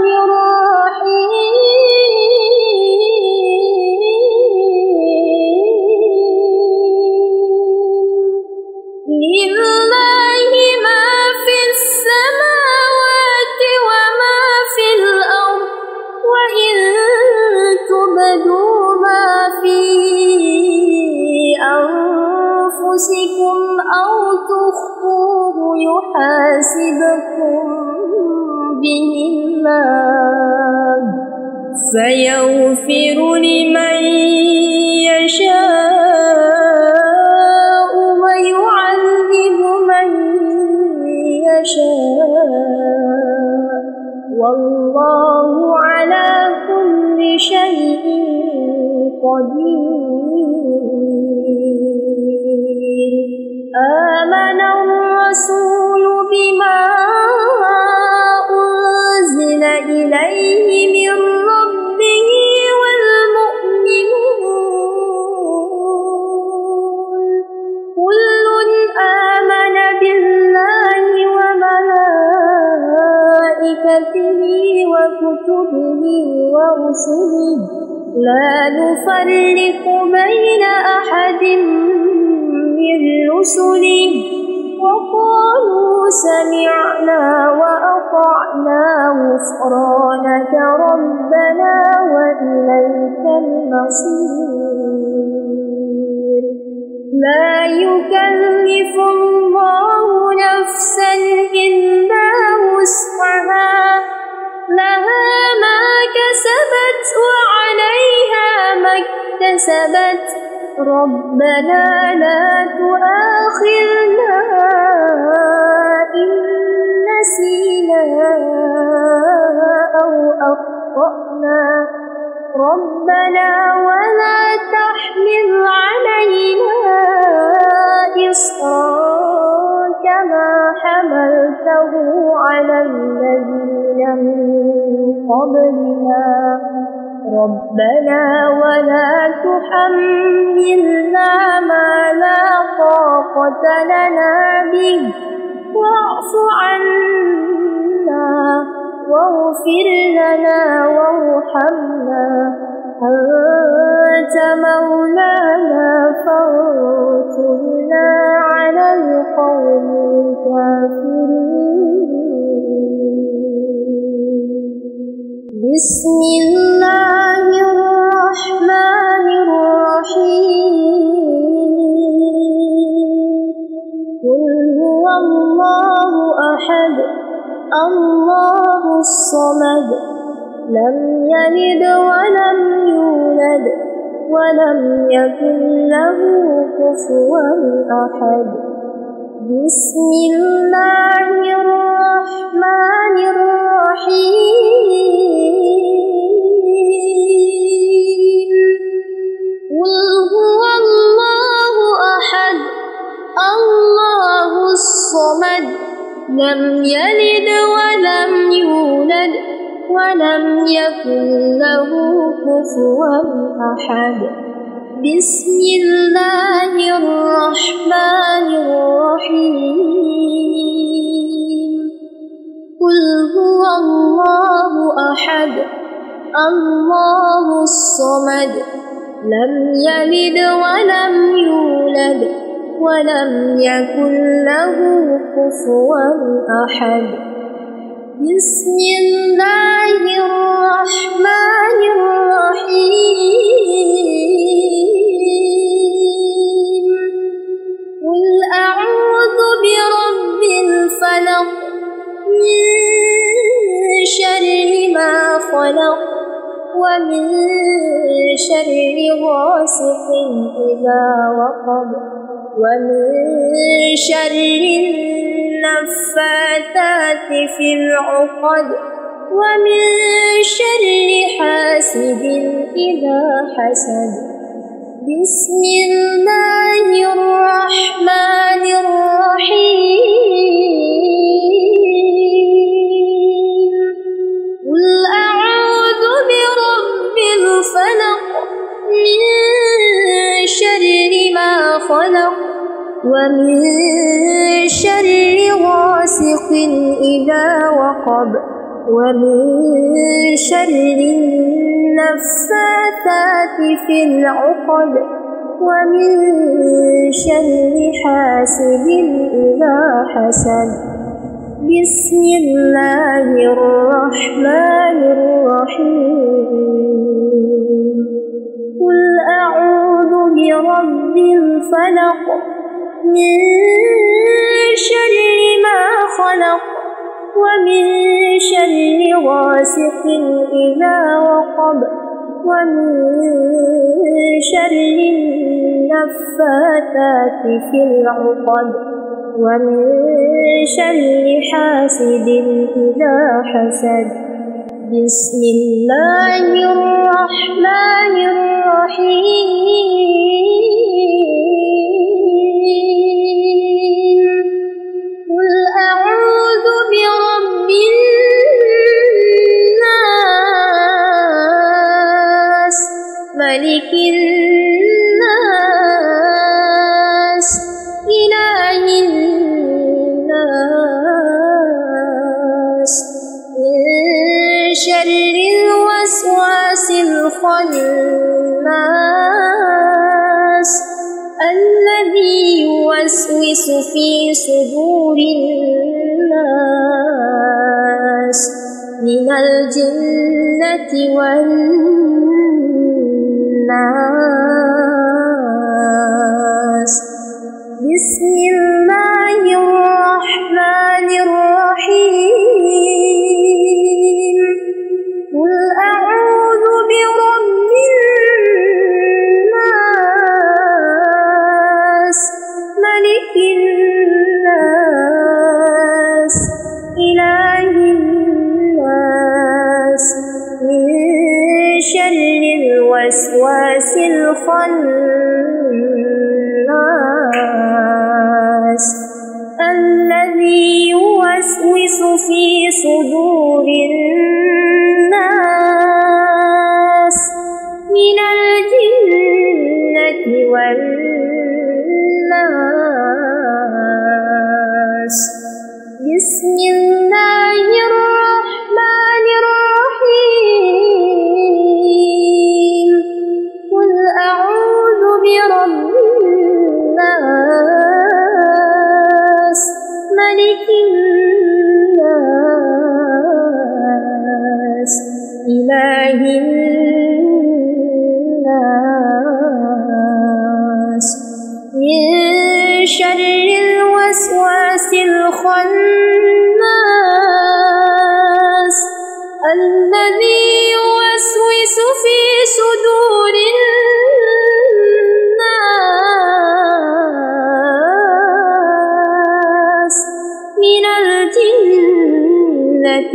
الرحيم. لله ما في السماوات وما في الأرض وإن تبدوا ما في أنفسكم أو تخفوه يحاسبكم به الله فيغفر لمن يشاء ويعذب من يشاء والله على كل شيء قدير. آمن الرسول بما أنزل إليه من ربه والمؤمنون كل آمن بالله وملائكته وكتبه ورسله لا نفرق بين أحد من رسله وقالوا سمعنا وأطعنا غفرانك ربنا وإليك المصير. لا يكلف الله نفسا إلا وسعها كسبت وعليها ما اكتسبت ربنا لا تؤاخذنا إن نسينا أو أخطأنا ربنا ولا تحمل علينا إصرا كما حملته على الذين من قبلنا ربنا ولا تحملنا ما لا طاقة لنا به واعف عنا واغفر لنا وارحمنا أنت مولانا فانصرنا على القوم الكافرين. بسم الله الرحمن الرحيم قل هو الله أحد الله الصمد لم يلد ولم يولد ولم يكن له كفوا أحد. بسم الله الرحمن الرحيم قل هو الله أحد الله الصمد لم يلد ولم يولد ولم يكن له كفوا أحد. بسم الله الرحمن الرحيم قل هو الله أحد الله الصمد لم يلد ولم يولد ولم يكن له كفوا أحد. بسم الله الرحمن الرحيم قل أعوذ برب الفلق من شر ما خلق ومن شر غاسق إذا وقب ومن شر النفاثات في العقد ومن شر حاسد إذا حسد. بسم الله الرحمن الرحيم قل أعوذ برب الفلق من شر ما خلق ومن شر غاسق إذا وقب ومن شر النفاثات في العقد ومن شر حاسد إذا حسد. بسم الله الرحمن الرحيم قل أعوذ برب الفلق من شر ما خلق ومن شر غاسق إذا وقب ومن شر النفاثات في العقد ومن شر حاسد إذا حسد. بسم الله الرحمن الرحيم قل أعوذ برب الناس ملك الناس إله الناس من شر الوسواس الخناس الذي يوسوس في صدور الناس من الجنة والناس. بسم الله الرحمن الرحيم قل أعوذ الخناس الذي يوسوس في صدور الناس من الجنة والناس. بسم الله الرحمن الرحيم. قل أعوذ برب الناس ملك الناس إله الناس من شر الوسواس الخناس الذي يوسوس في صدور الناس من الجنة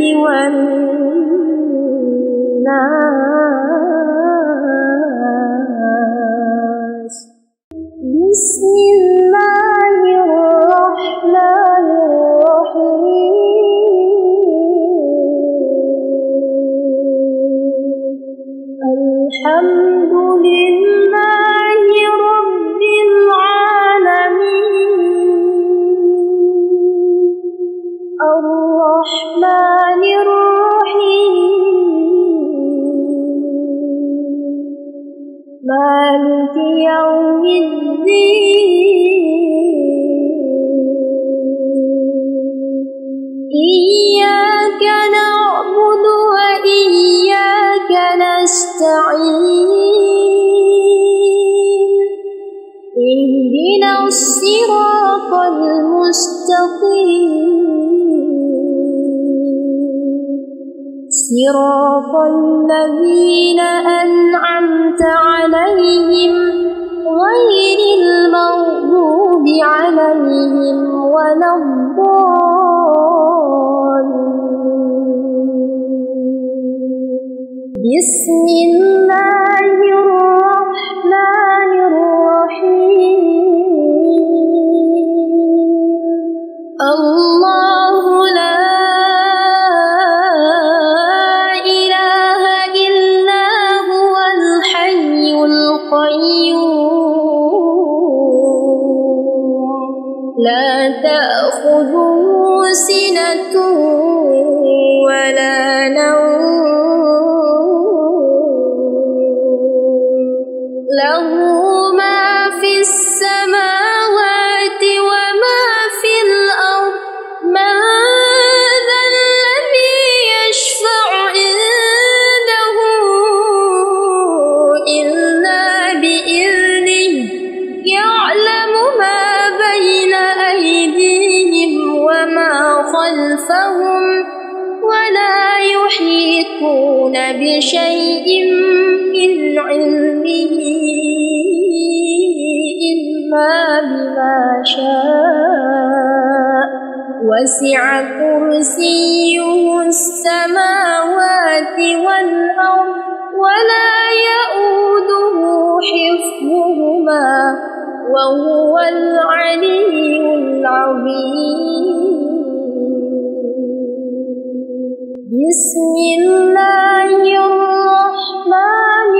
والناس. بسم الله الرحمن الرحيم. الحمد لله رب العالمين الرحمن الرحيم مالك يوم الدين. إياك نعبد وإياك نستعين. اهدنا الصراط المستقيم صراط الذين أنعمت عليهم غير المغضوب عليهم ولا الضالين. بسم الله الرحمن الرحيم. الله لا إله إلا هو الحي القيوم لا تأخذه سنة ولا نوم له ما في السماوات وما في الأرض. من ذا الذي يشفع عنده إلا بإذنه يعلم ما بين أيديهم وما خلفهم ولا يحيطون بشيء من علمه إلا بما شاء. وسع كرسيه السماوات والأرض ولا يؤوده حفظهما وهو العلي العظيم. بسم الله الرحمن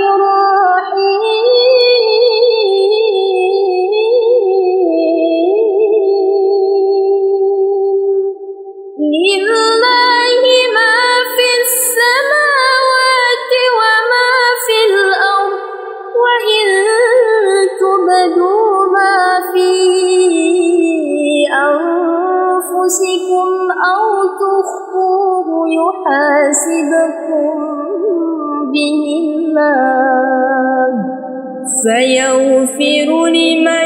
الرحيم. لله ما في السماوات وما في الأرض وإن تبدوا ما في أنفسكم أو تخفوه يحاسبكم به الله فيغفر لمن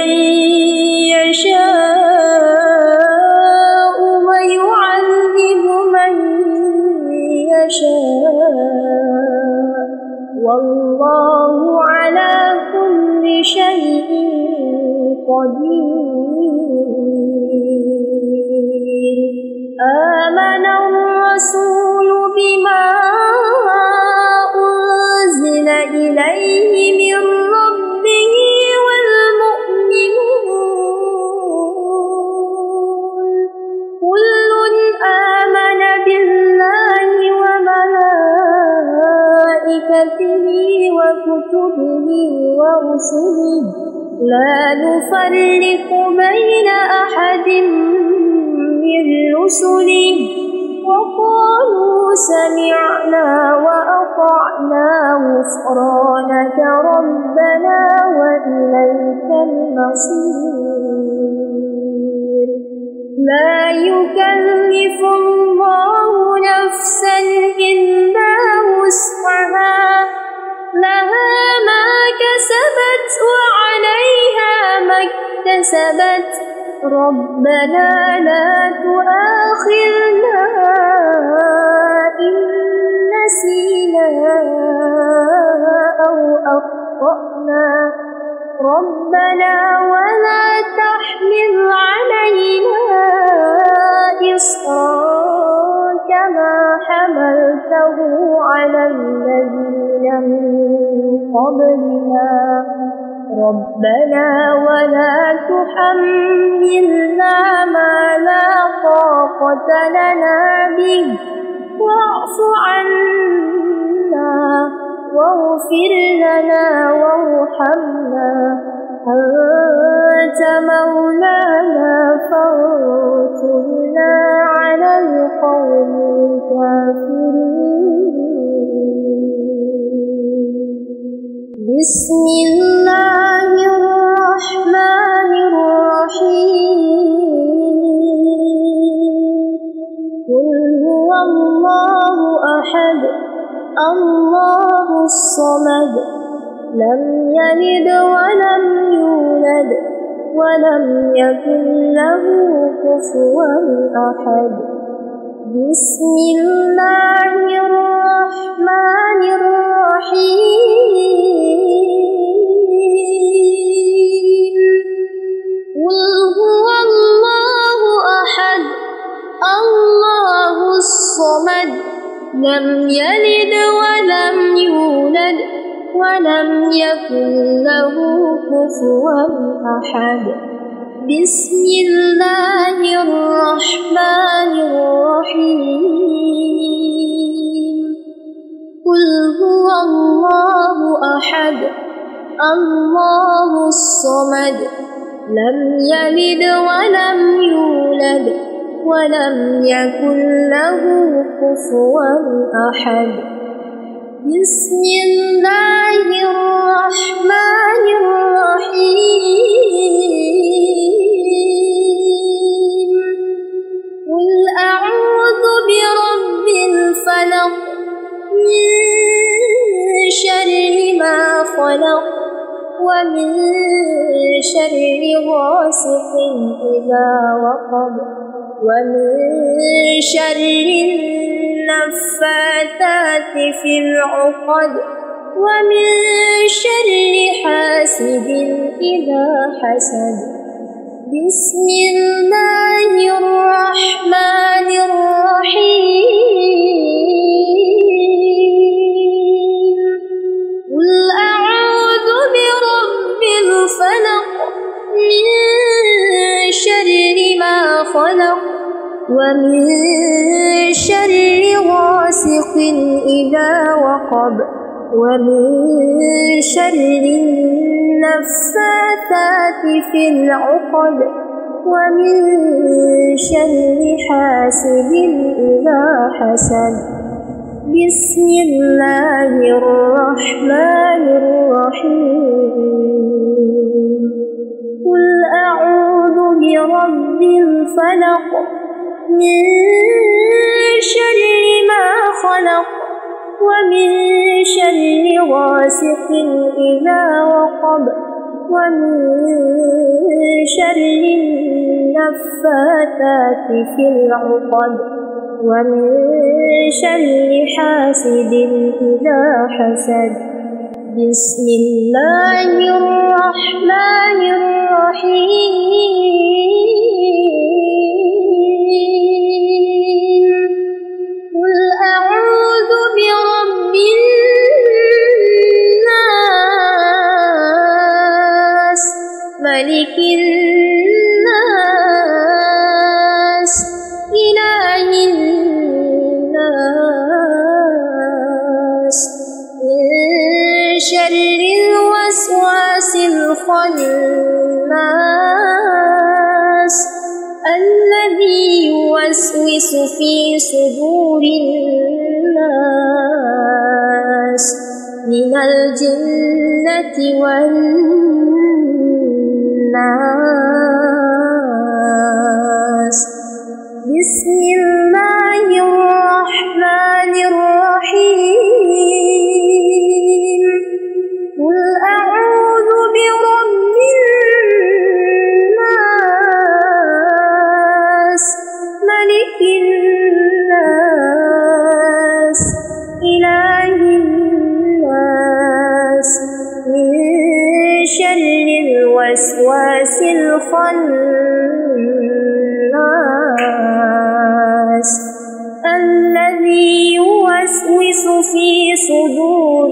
يشاء ويعذب من يشاء والله على كل شيء قدير. آمن الرسول بما أنزل إليه من ربه رسله لا نفرق بين أحد من رسله وقالوا سمعنا وأطعنا غفرانك ربنا وإليك المصير. لا يكلف الله نفسا إلا وسعها لها ما كسبت وعليها ما اكتسبت ربنا لا تؤاخذنا إن نسينا أو أخطأنا ربنا ولا تحمل علينا إصرا كما حملته على الذين من قبلنا ربنا ولا تحملنا ما لا طاقة لنا به واعف عنا واغفر لنا وارحمنا أنت مولانا فانصرنا على القوم الكافرين. بسم الله الرحمن الرحيم. قل هو الله أحد الله الصمد لم يلد ولم يولد ولم يكن له كفوا أحد. بسم الله الرحمن الرحيم. قل هو الله أحد الله الصمد لم يلد ولم يولد ولم يكن له كفوا أحد. بسم الله الرحمن الرحيم. قل هو الله أحد الله الصمد لم يلد ولم يولد ولم يكن له كفوا أحد. بسم الله الرحمن الرحيم. قل أعوذ برب الفلق من شر ما خلق ومن شر غاسق إذا وقب ومن شر النفاثات في العقد ومن شر حاسد إذا حسد. بسم الله الرحمن الرحيم. قل أعوذ برب الفلق من شر ما خلق ومن شر غاسق إذا وقب ومن شر النفاثات في العقد ومن شر حاسد إذا حسد. بسم الله الرحمن الرحيم. قل أعوذ برب الفلق من شر ما خلق ومن شر غاسق إذا وقب ومن شر النفاثات في العقد ومن شر حاسد إذا حسد. بسم الله الرحمن الرحيم. قل أعوذ برب الناس ملك الناس إله الناس من شر الوسواس الخناس الذي يوسوس في صدور الناس من الجنة والناس. بسم الله الرحمن الرحيم. قل أعوذ برب الناس ملك الناس إله الناس من شر الوسواس الخناس الذي يوسوس في صدور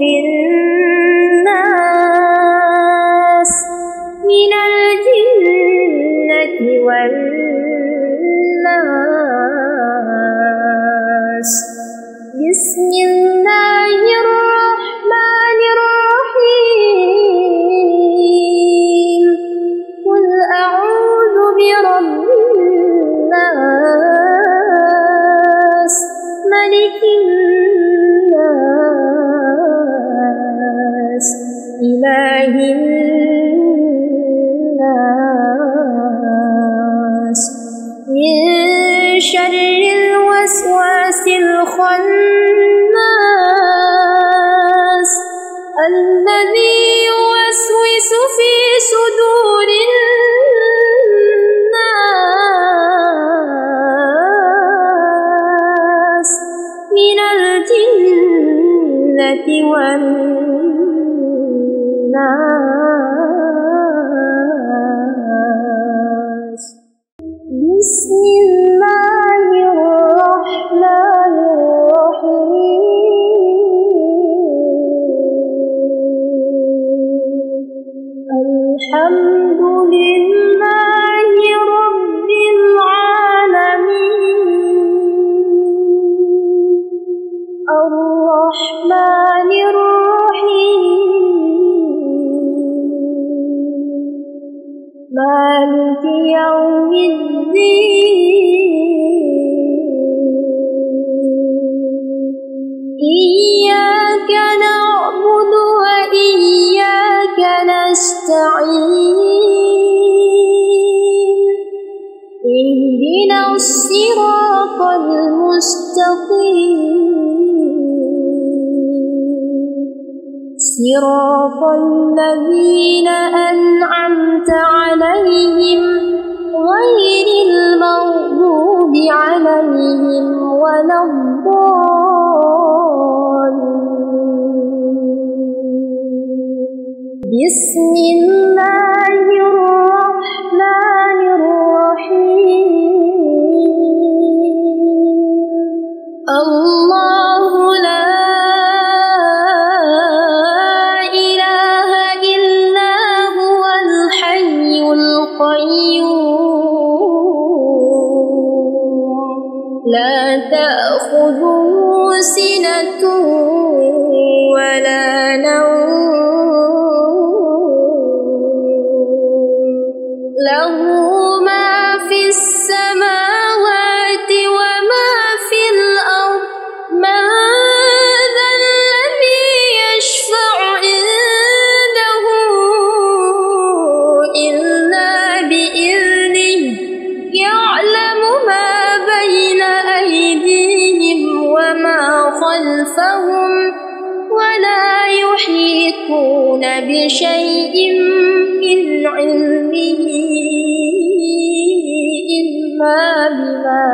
الناس من الجنة والناس. بسم الله الرحمن الرحيم. قل أعوذ برب الناس ملك الناس إله الناس من شر الوسواس الخناس الذي يوسوس في صدور الناس من الجنة والناس. بسم الله الرحمن الرحيم. الحمد لله رب العالمين الرحمن الرحيم مالك يوم الدين. إياك نعبد وإياك نستعين. اهدنا الصراط المستقيم صراط الذين أنعمت عليهم غير المغضوب عليهم ولا الضالين. بسم الله الرحمن الرحيم. الله لا إله إلا هو الحي القيوم لا تأخذه سنة ولا نوم له ما في السماوات وما في الأرض. من ذا الذي يشفع عنده إلا بإذنه يعلم ما بين أيديهم وما خلفهم ولا يحيطون بشيء من علمه إلا بما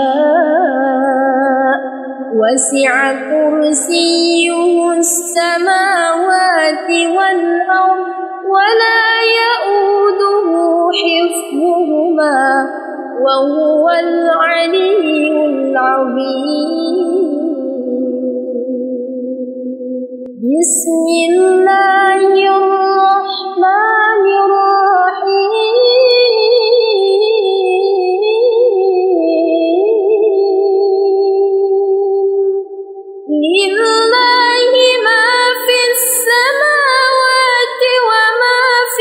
شاء. وسع كرسيه السماوات والأرض ولا يؤوده حفظهما وهو العلي العظيم. بسم الله الرحمن الرحيم. لله ما في السماوات وما في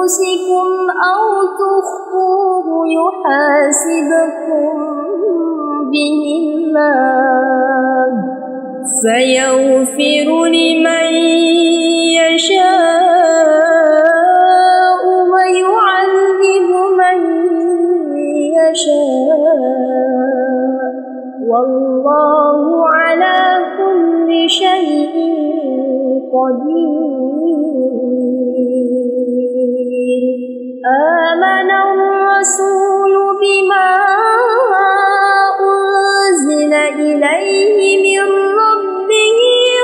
أنفسكم أو تخفوه يحاسبكم به الله فيغفر لمن يشاء ويعذب من يشاء والله على كل شيء قدير. آمن الرسول بما أنزل إليه من ربه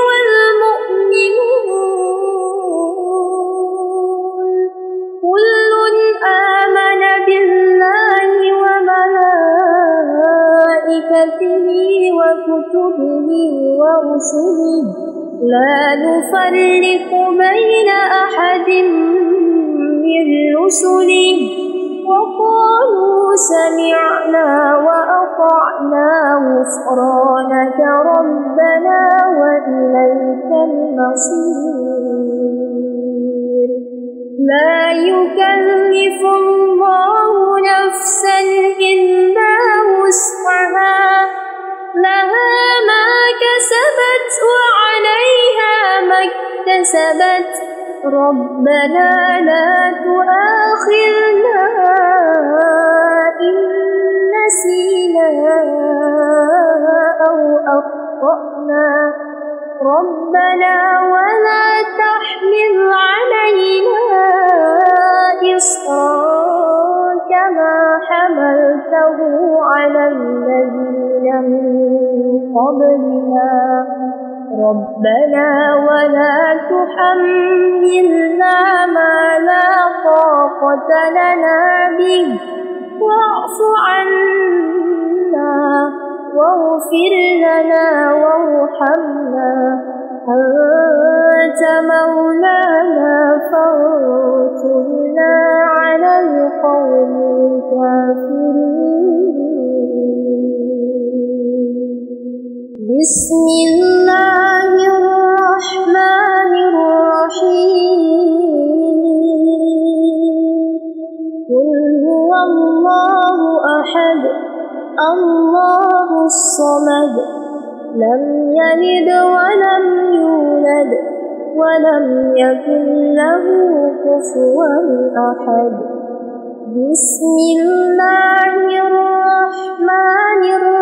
والمؤمنون كل آمن بالله وملائكته وكتبه ورسله لا نفرق بين أحد من رسله وقالوا سمعنا وأطعنا غفرانك ربنا وإليك المصير. لا يكلف الله نفسا إلا وسعها لها ما كسبت وعليها ما اكتسبت ربنا لا تؤاخذنا إن نسينا أو أخطأنا ربنا ولا تحمل علينا إصرا كما حملته على الذين من قبلنا ربنا ولا تحملنا ما لا طاقة لنا به واعف عنا واغفر لنا وارحمنا أنت مولانا فانصرنا على القوم الكافرين. بسم الله الرحمن الرحيم. قل هو الله أحد الله الصمد لم يلد ولم يولد ولم يكن له كفوا أحد. بسم الله الرحمن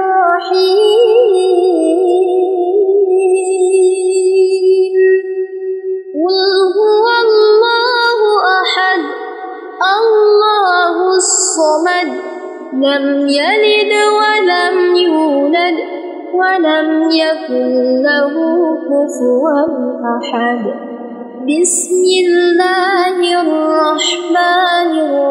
الرحيم. قل هو الله أحد الله الصمد لم يلد ولم يولد ولم يكن له كفوا أحد. بسم الله الرحمن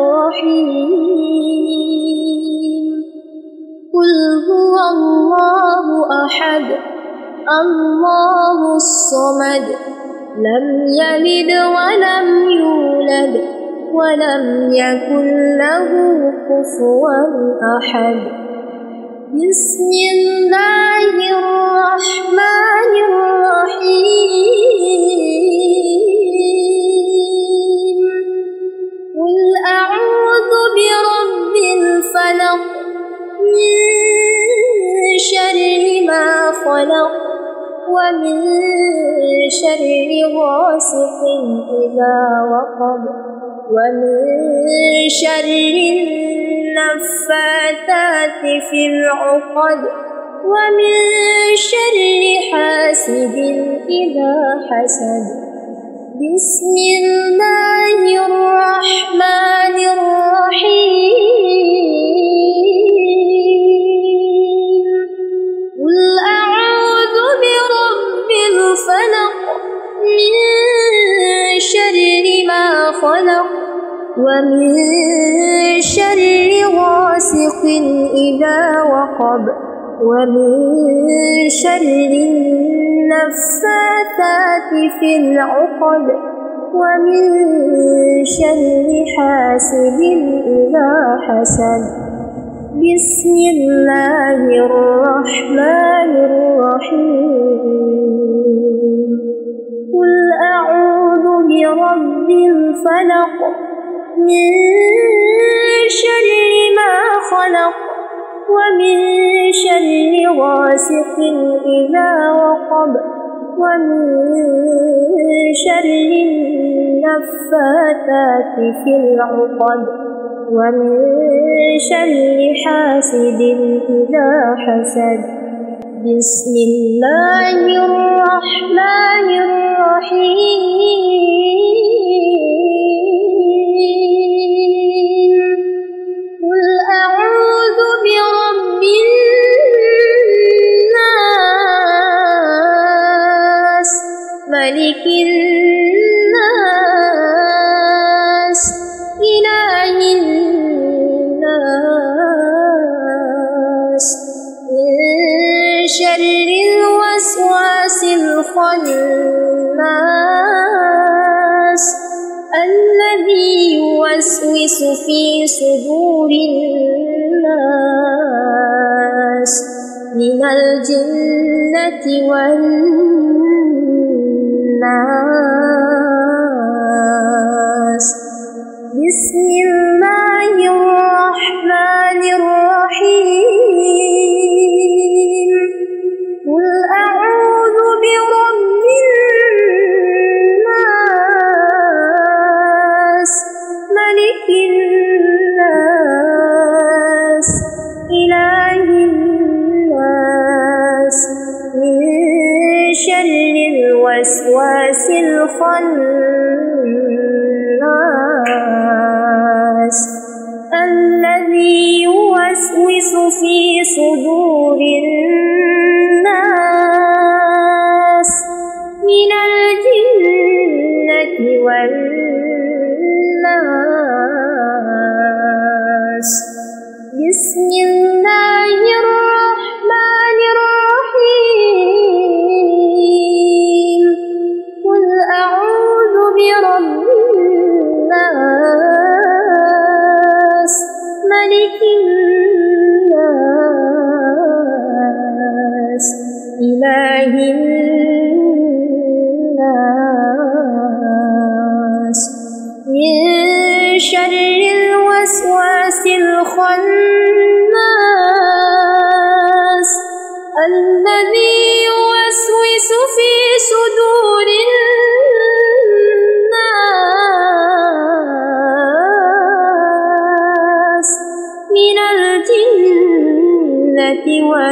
الرحيم. قل هو الله أحد الله الصمد لم يلد ولم يولد ولم يكن له كفوا أحد. بسم الله الرحمن الرحيم. قل أعوذ برب الفلق من شر ما خلق ومن شر غاسق إذا وقب ومن شر النفاثات في العقد ومن شر حاسد إذا حسد. بسم الله الرحمن الرحيم. قل أعوذ برب الفلق من شر ما خلق ومن شر غاسق إذا وقب ومن شر النفاثات في العقد ومن شر حاسد إذا حسد. بسم الله الرحمن الرحيم. قل أعوذ برب الفلق من شر ما خلق ومن شر غاسق إذا وقب ومن شر النفاثات في العقد ومن شر حاسد إذا حسد. بسم الله الرحمن الرحيم. قل أعوذ برب الناس ملك الناس إله الناس من شر الوسواس الخناس الذي يوسوس في صدور الناس من الجنة والناس. بسم الله الرحمن الرحيم. قل أعوذ برب الناس ملك الناس إله الناس من شر الوسواس الخناس الذي يوسوس في صدور الناس من الجنة والناس. بسم الله الرحمن الرحيم. قل أعوذ برب الناس ملك الناس إله الناس من شر الوسواس الخناس الذي يوسوس في صدور الناس من الجنة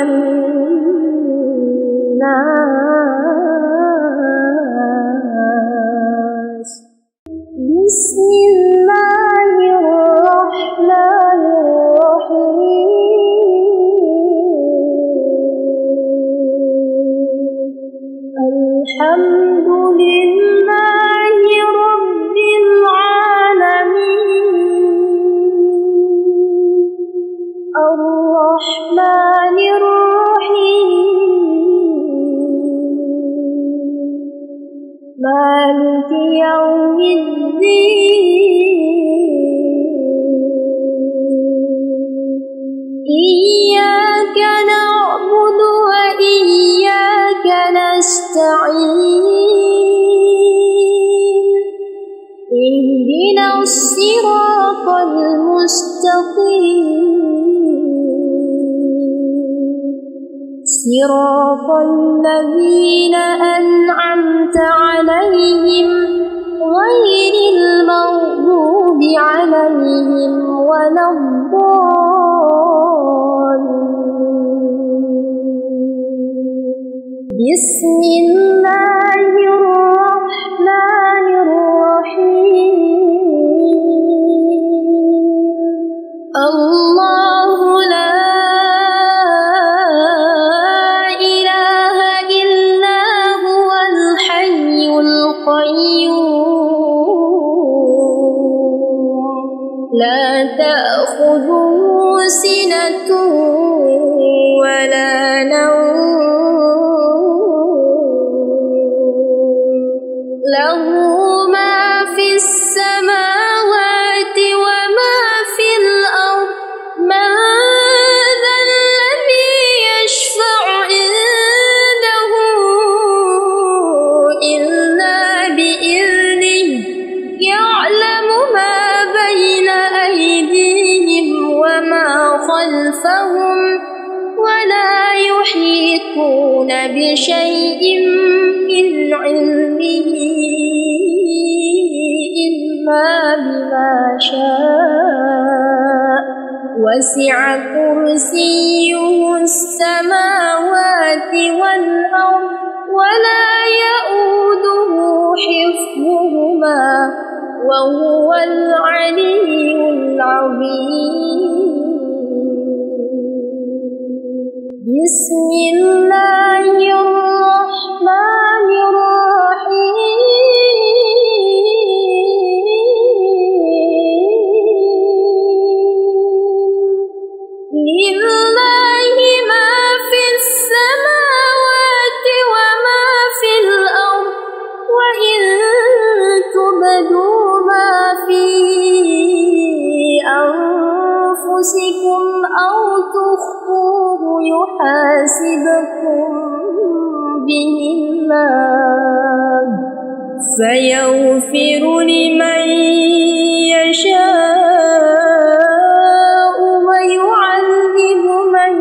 والناس. بسم الله الرحمن الرحيم. الحمد لله رب العالمين الرحمن الرحيم مالك يوم الدين. إياك نعبد وإياك نستعين. اهدنا الصراط المستقيم صراط الذين أنعمت عليهم غير المغضوب عليهم ولا الضالين. بسم الله الرحمن الرحيم. الله لا إله إلا هو الحي القيوم لا تأخذه سنة ولا نوم له ما في السماوات وما في الأرض. من ذا الذي يشفع عنده إلا بإذنه يعلم ما بين يحيطون بشيء من علمه إلا بما شاء وسع كرسيه السماوات والأرض ولا يؤوده حفظهما وهو العلي العظيم. بسم الله الرحمن الرحيم. لله ما في السماوات وما في الأرض وإن تبدوا ما في أنفسكم أو تخفوه يحاسبكم به الله فيغفر لمن يشاء ويعذب من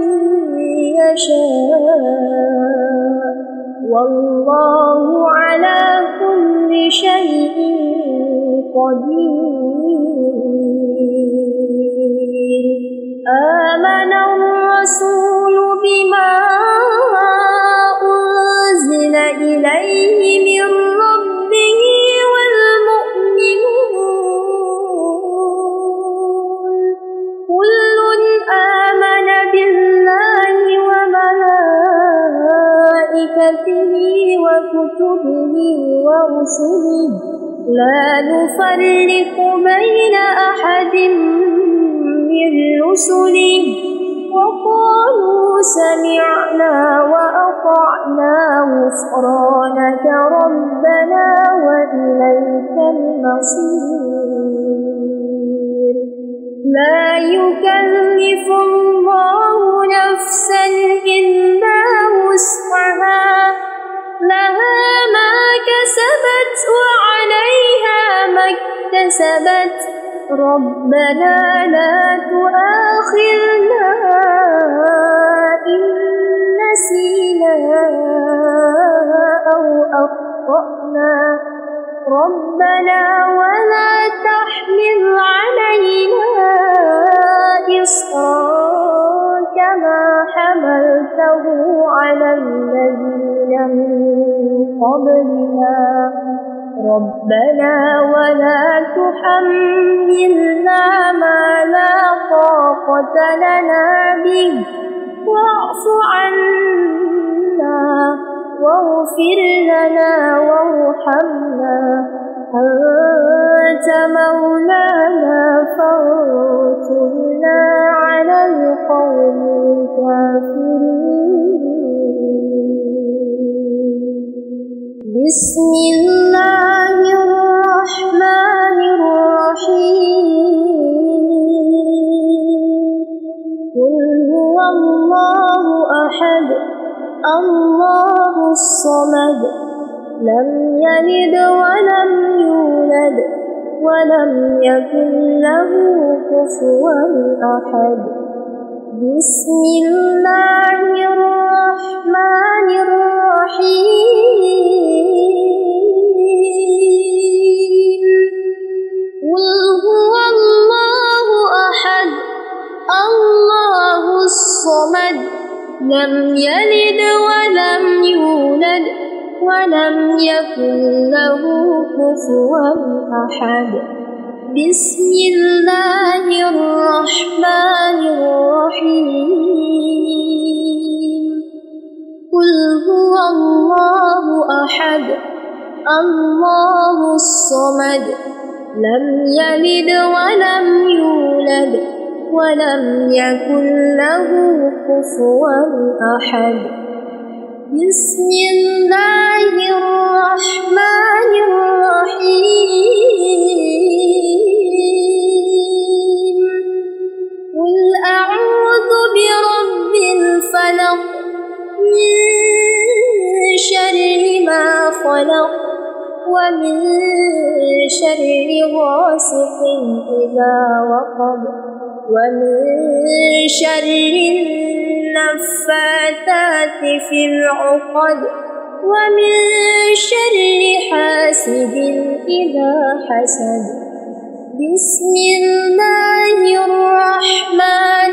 يشاء والله على كل شيء قدير. آمن الرسول بما أنزل إليه من ربه والمؤمنون كل آمن بالله وملائكته وكتبه ورسله لا نفرق بين أحد من رسله وقالوا سمعنا وأطعنا غفرانك ربنا وإليك المصير. لا يكلف الله نفسا إلا وسعها لها ما كسبت وعليها ما اكتسبت ربنا لا تؤاخذنا إن نسينا أو أخطأنا ربنا ولا تحمل علينا إصرا كما حملته على الذين من قبلنا ربنا ولا تحملنا ما لا طاقة لنا به واعف عنا واغفر لنا وارحمنا أنت مولانا فانصرنا على القوم الكافرين. بسم الله الرحمن الرحيم. قل هو الله أحد الله الصمد لم يلد ولم يولد ولم يكن له كفوا أحد. بسم الله الرحمن الرحيم. قل هو الله أحد الله الصمد لم يلد ولم يولد ولم يكن له كفوا أحد. بسم الله الرحمن الرحيم. قل هو الله أحد الله الصمد لم يلد ولم يولد ولم يكن له كفوا أحد. بسم الله الرحمن الرحيم. قل أعوذ برب الفلق من شر ما خلق ومن شر غاسق غاسق إذا وقب ومن شر النفاثات في العقد ومن شر حاسد إذا حسد. بسم الله الرحمن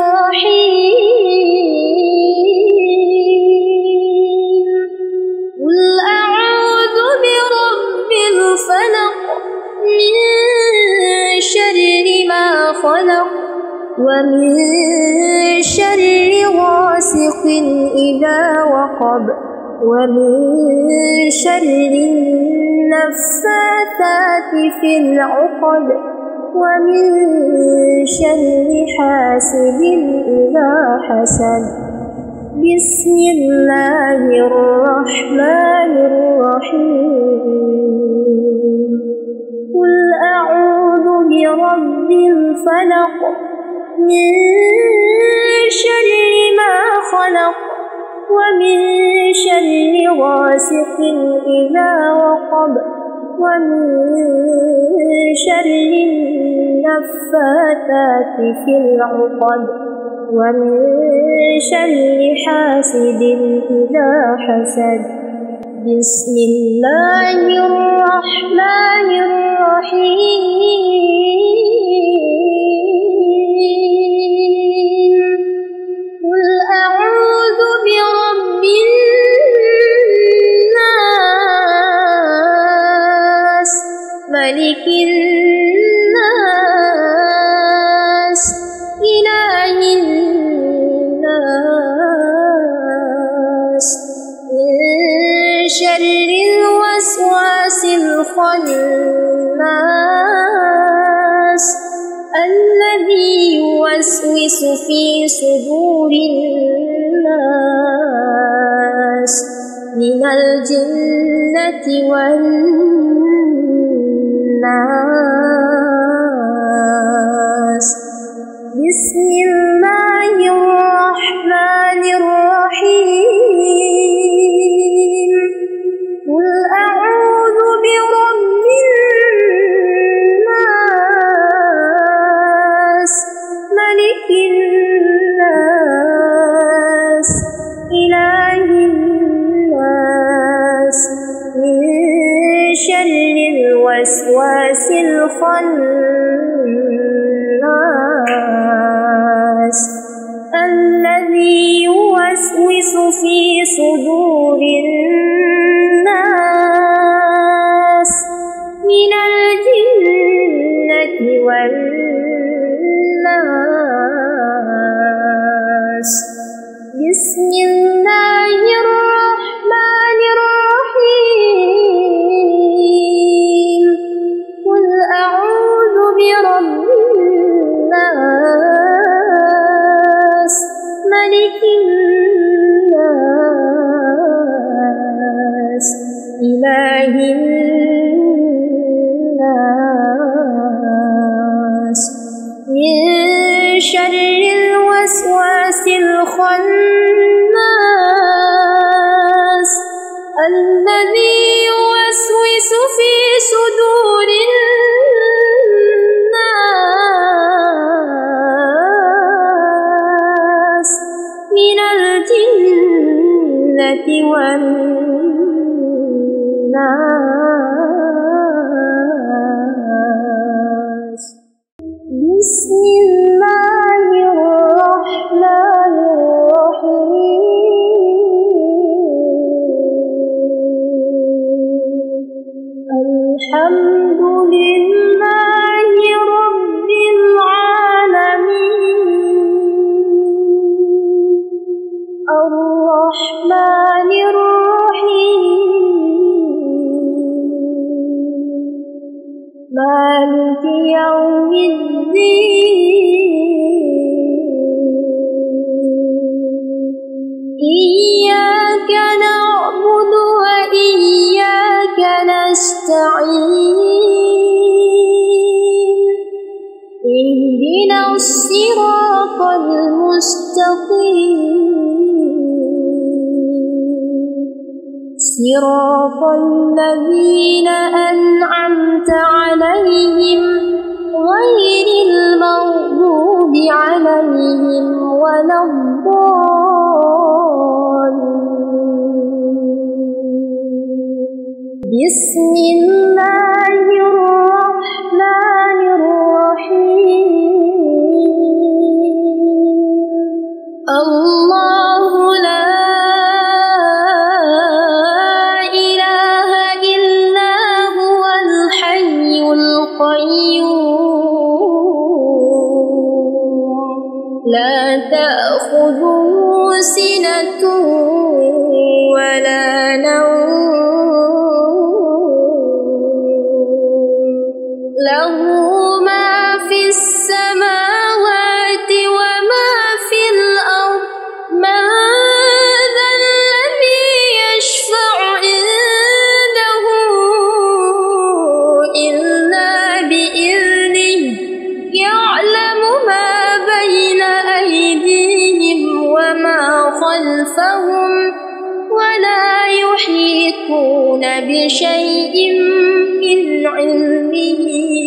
الرحيم. قل أعوذ برب الفلق من شر ما خلق ومن شر غاسق إذا وقب ومن شر النفاثات في العقد ومن شر حاسد إذا حسد. بسم الله الرحمن الرحيم. قل أعوذ برب الفلق من شر ما خلق ومن شر غاسق إذا وقب ومن شر النفاثات في العقد ومن شر حاسد إذا حسد. بسم الله الرحمن الرحيم. قل أعوذ برب الناس ملك الناس إله الناس من شر الوسواس الخناس الذي يوسوس في صدور الناس من الجنة والناس. بسم الله الرحمن الرحيم. قل أعوذ برب الناس ملك الناس إله الناس من شر الوسواس الخناس الذي يوسوس في صدور الناس من الجنة والناس. بسم الله الرحمن الرحيم. قل أعوذ برب الناس ملك الناس إله الناس من شر الوسواس الخناس الذي يوسوس في صدور الناس من الجنة والناس. بسم الله الرحمن الرحيم. الحمد لله رب العالمين الرحمن الرحيم مالك يوم الدين. إياك نعبد وإياك نستعين. اهدنا الصراط المستقيم صراط الذين أنعمت عليهم غير المغضوب عليهم ولا الضالين. بسم الله الرحمن الرحيم. الله لا إله إلا هو الحي القيوم لا تأخذه سنة ولا نوم له ما في السماوات وما في الأرض من ذا الذي يشفع عنده إلا بإذنه يعلم ما بين أيديهم وما خلفهم ولا يحيطون بشيء من علمه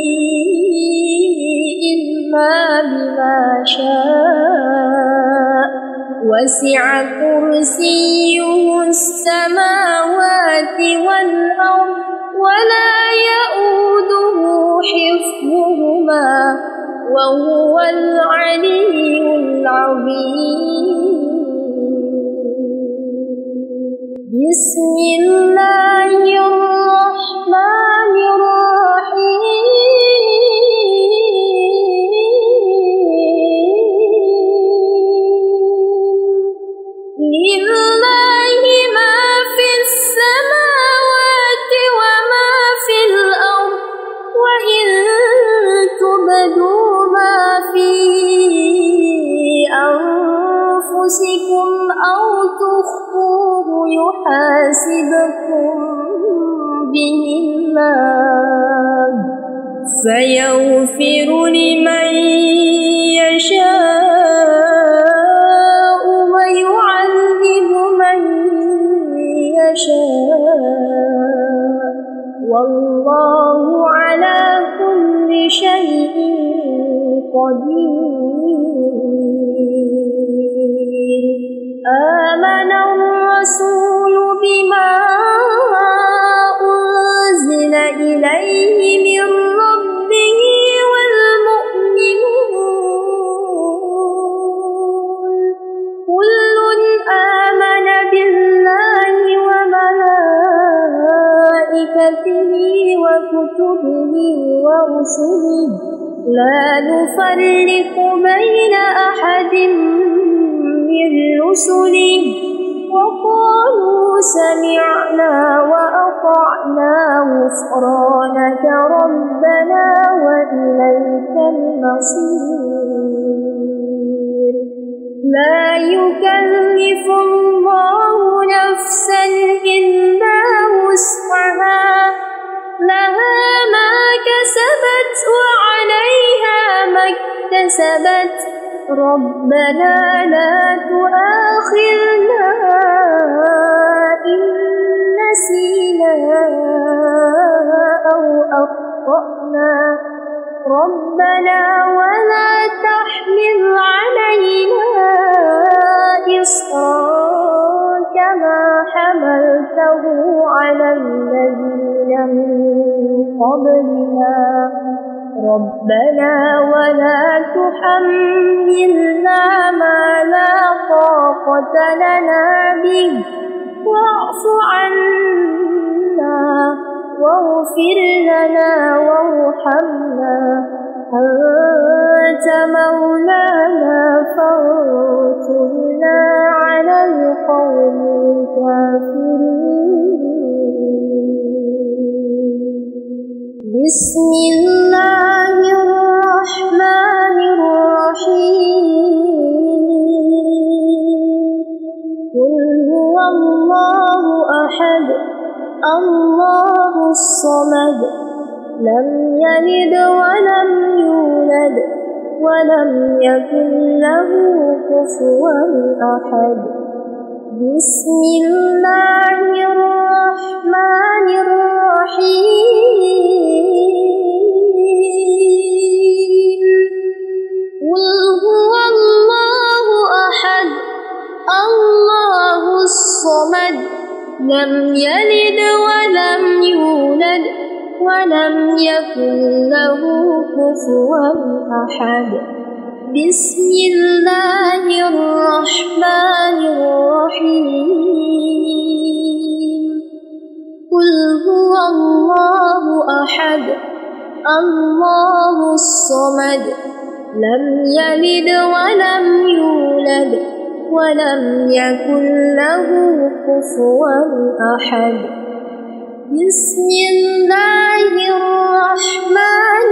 إلا بما شاء وسع كرسيه السماوات والأرض ولا يؤوده حفظهما وهو العلي العظيم. بسم الله الرحمن الرحيم. لله ما في السماوات وما في الأرض وإن تبدوا ما في أنفسكم أو تخفوه يحاسبكم به الله فيغفر لمن يشاء ويعذب من يشاء والله على كل شيء قدير. آمن الرسول بما أنزل إليه من ربه والمؤمنون كل آمن بالله وملائكته وكتبه ورسله لا نفرق بين أحد من رسله وقالوا سمعنا وأطعنا غفرانك ربنا وإليك المصير. لا يكلف الله نفسا إلا وسعها لها ما كسبت وعليها ما اكتسبت ربنا لا تؤاخذنا إن نسينا أو أخطأنا ربنا ولا تحمل علينا إصرا كما حملته على الذين من قبلنا ربنا ولا تحملنا ما لا طاقة لنا به واعف عنا واغفر لنا وارحمنا أنت مولانا فانصرنا على القوم الكافرين. بسم الله الرحمن الرحيم. قل هو الله أحد الله الصمد لم يلد ولم يولد ولم يكن له كفوا أحد. بسم الله الرحمن الرحيم قل هو الله أحد الله الصمد لم يلد ولم يولد ولم يكن له كفوا أحد بسم الله الرحمن الرحيم قل هو الله أحد الله الصمد لم يلد ولم يولد ولم يكن له كفوا أحد بسم الله الرحمن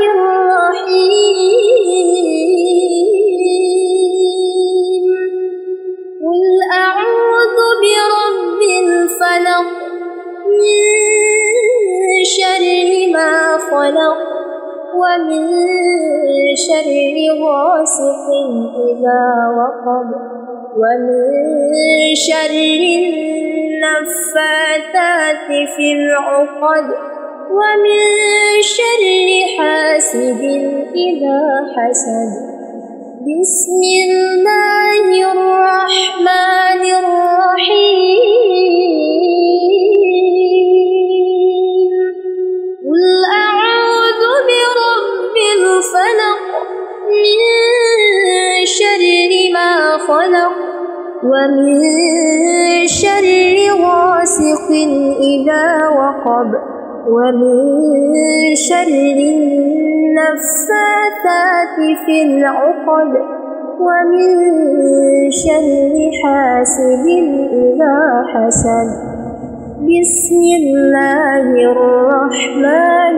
الرحيم قل أعوذ برب الفلق من شر ما خلق ومن شر غاسق إذا وقب ومن شر النفاثات في العقد ومن شر حاسد إذا حسد بسم الله الرحمن الرحيم قل أعوذ برب الفلق من شر ما خلق ومن شر غاسق إذا وقب ومن شر النفاثات في العقد ومن شر حاسد إذا حسد بسم الله الرحمن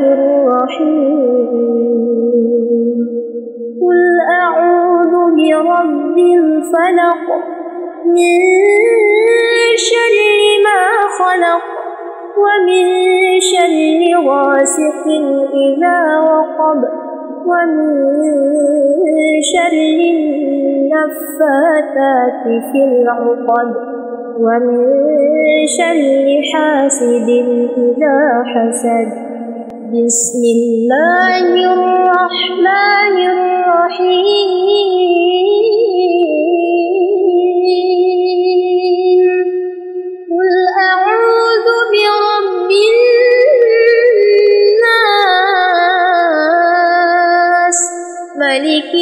الرحيم قل أعوذ برب الفلق من شر ما خلق ومن شر غاسق إذا وقب ومن شر النفاثات في العقد ومن شر حاسد إذا حسد بسم الله الرحمن الرحيم قل أعوذ برب الناس ملك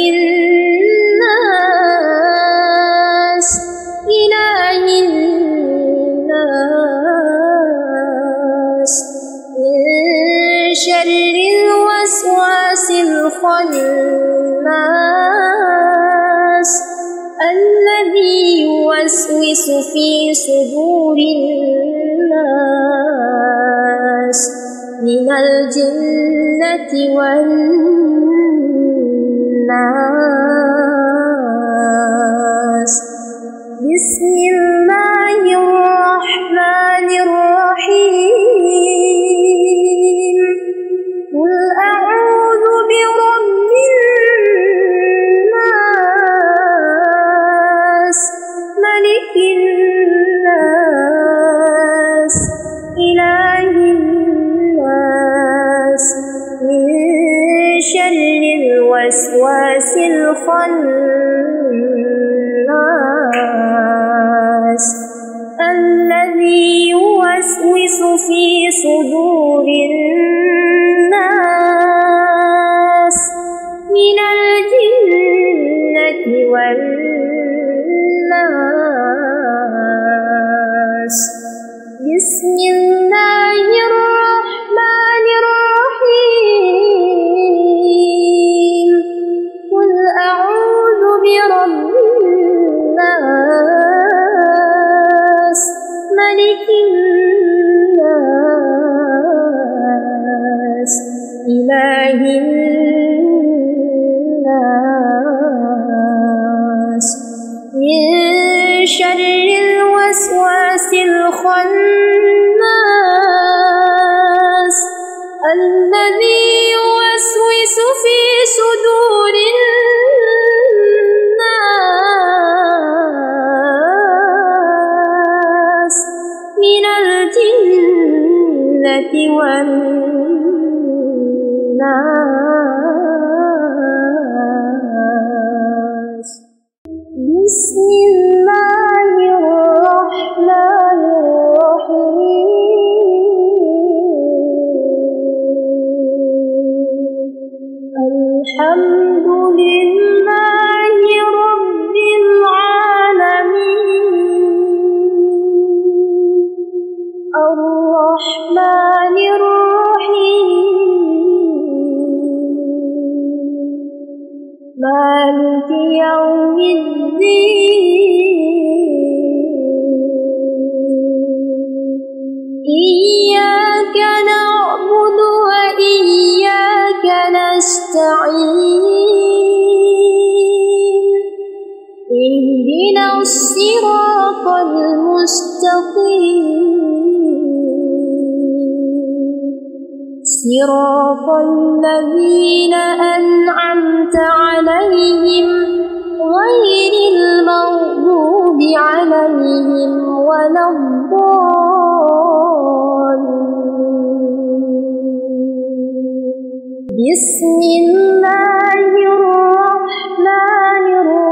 الناس إله الناس من شر الوسواس الخناس الذي يوسوس في صدور الناس من الجنة والناس بسم الله الرحمن الرحيم قل أعوذ برب الناس ملك الناس إله الناس من شر الوسواس الخناس الذي يوسوس في صدور الناس من الجنة والناس بسم الله الرحمن الرحيم قل أعوذ برب الناس ملك الناس إله الناس من شر الوسواس الخناس الذي يوسوس في صدور الناس الحمد لله رب العالمين الرحمن الرحيم مالك يوم الدين إياك نعبد وإياك نستعين اهدنا الصراط المستقيم صراط الذين أنعمت عليهم غير المغضوب عليهم ولا الضالين بسم الله الرحمن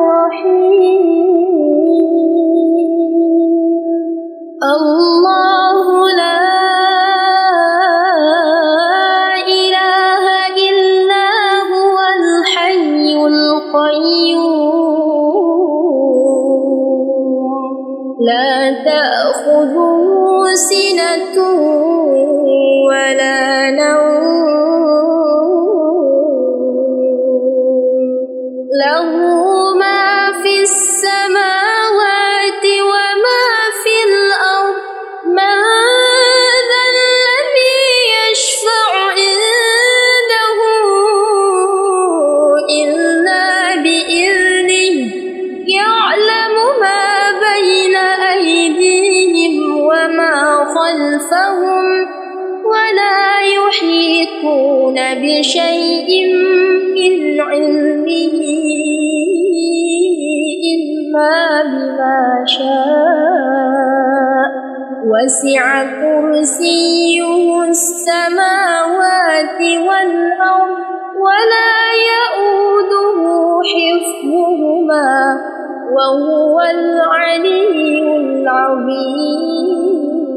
الرحيم الله لا إله إلا هو الحي القيوم لا تأخذه سنة ولا نوم له ما في السماوات وما في الأرض من ذا الذي يشفع عنده إلا بإذنه يعلم ما بين أيديهم وما خلفهم ولا يحيطون بشيء من علمه إلا بما شاء وسع كرسيه السماوات والأرض ولا يؤوده حفظهما وهو العلي العظيم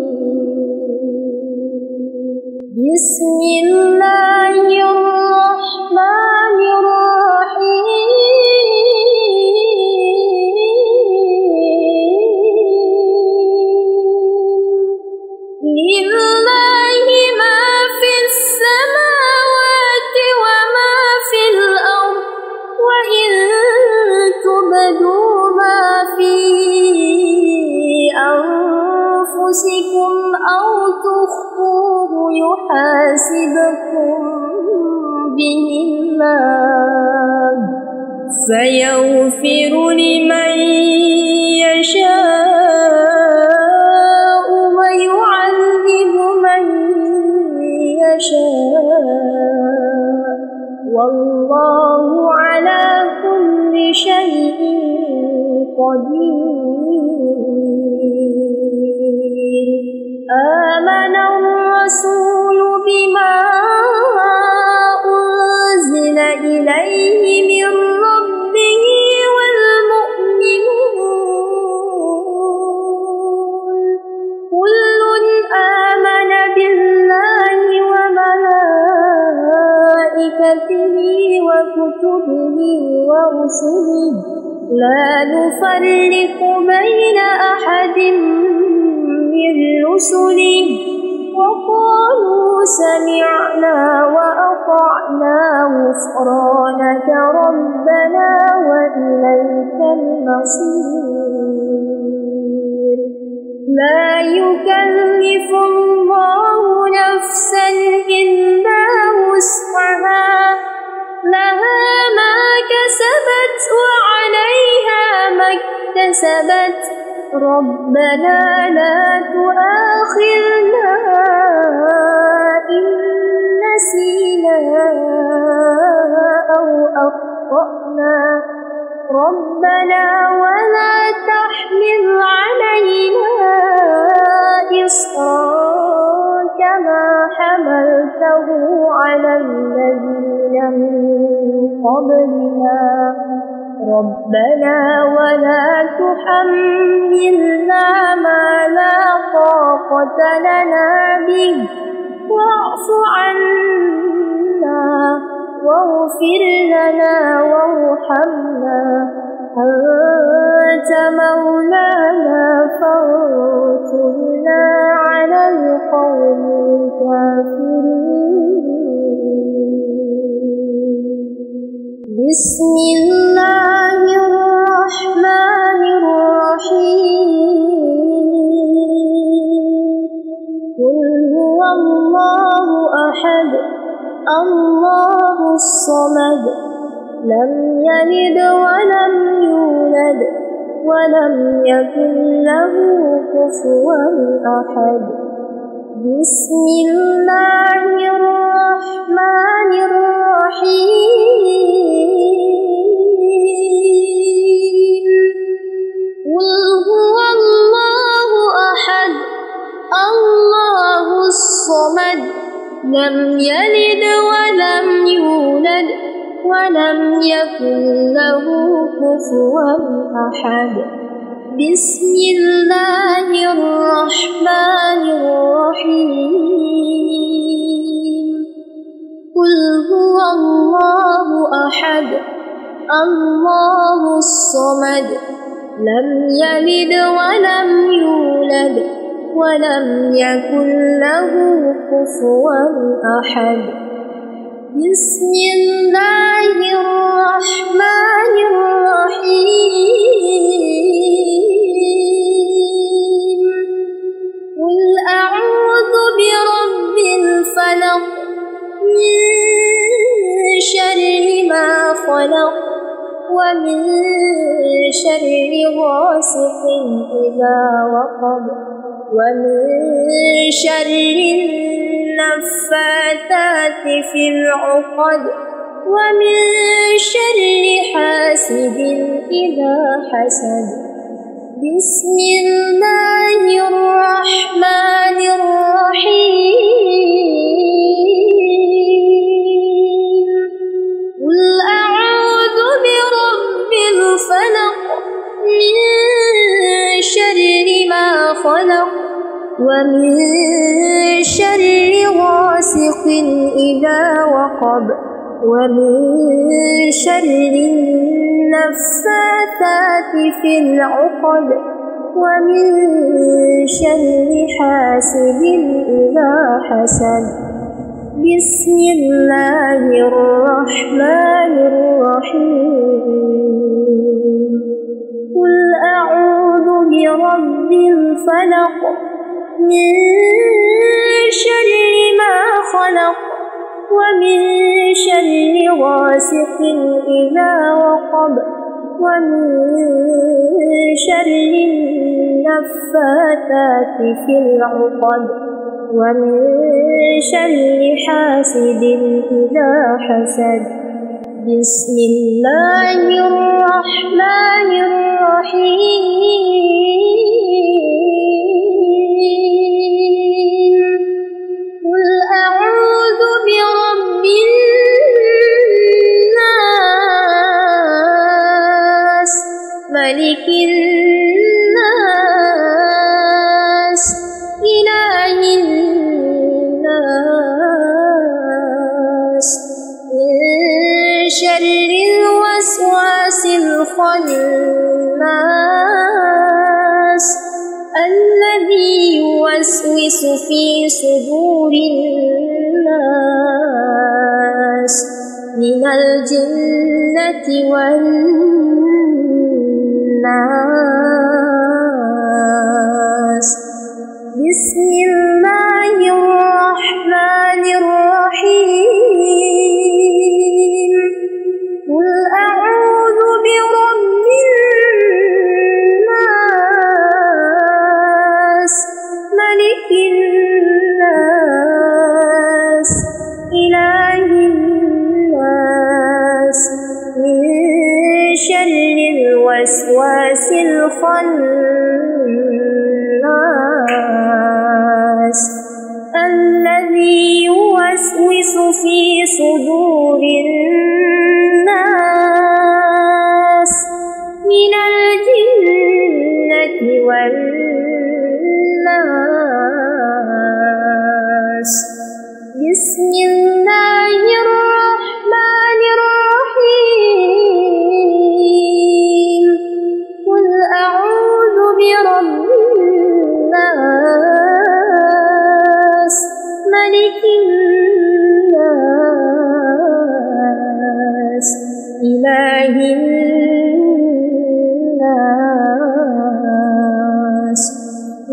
بسم الله الرحمن الرحيم لله ما في السماوات وما في الأرض وإن تبدوا ما في أنفسكم أو تخفوه يحاسبكم به الله فيغفر لمن يشاء ويعذب من يشاء والله على كل شيء قدير آمن الرسول بما أنزل إليه من ربه والمؤمنون كل آمن بالله وملائكته وكتبه ورسله لا نفرق بين أحد من رسله وقالوا سمعنا وأطعنا غفرانك ربنا وإليك المصير لا يكلف الله نفسا إلا وسعها لها ما كسبت وعليها ما اكتسبت ربنا لا تؤاخذنا إن نسينا أو أخطأنا ربنا ولا تحمل علينا إصرا كما حملته على الذين من قبلنا ربنا ولا تحملنا ما لا طاقة لنا به واعف عنا واغفر لنا وارحمنا أنت مولانا فانصرنا على القوم الكافرين. بسم الله الرحمن الرحيم. قل هو الله أحد الله الصمد لم يلد ولم يولد ولم يكن له كفوا أحد. بسم الله الرحمن الرحيم. قل هو الله أحد الله الصمد لم يلد ولم يولد ولم يكن له كفوا أحد. بسم الله الرحمن الرحيم. قل هو الله أحد الله الصمد لم يلد ولم يولد ولم يكن له كفوا أحد. بسم الله الرحمن الرحيم. قل أعوذ برب الفلق من شر ما خلق ومن شر غاسق إذا وقب ومن شر النفاثات في العقد ومن شر حاسد إذا حسد. بسم الله الرحمن الرحيم. قل أعوذ برب الفلق من شر ما خلق ومن شر غاسق إذا وقب ومن شر النفاثات في العقد ومن شر حاسد إذا حسد. بسم الله الرحمن الرحيم. قل أعوذ برب الفلق من شر ما خلق ومن شر غاسق إذا وقب ومن شر النفاثات في العقد ومن شر حاسد إذا حسد. بسم الله الرحمن الرحيم. قل أعوذ برب الناس ملك الناس إله الناس من شر الوسواس الخناس الذي يوسوس في صدور الناس من الجنة والناس. بسم الله الرحمن الرحيم. قل أعوذ برب الناس ملك الناس إله الناس من شر الوسواس الخناس الذي يوسوس في صدور الناس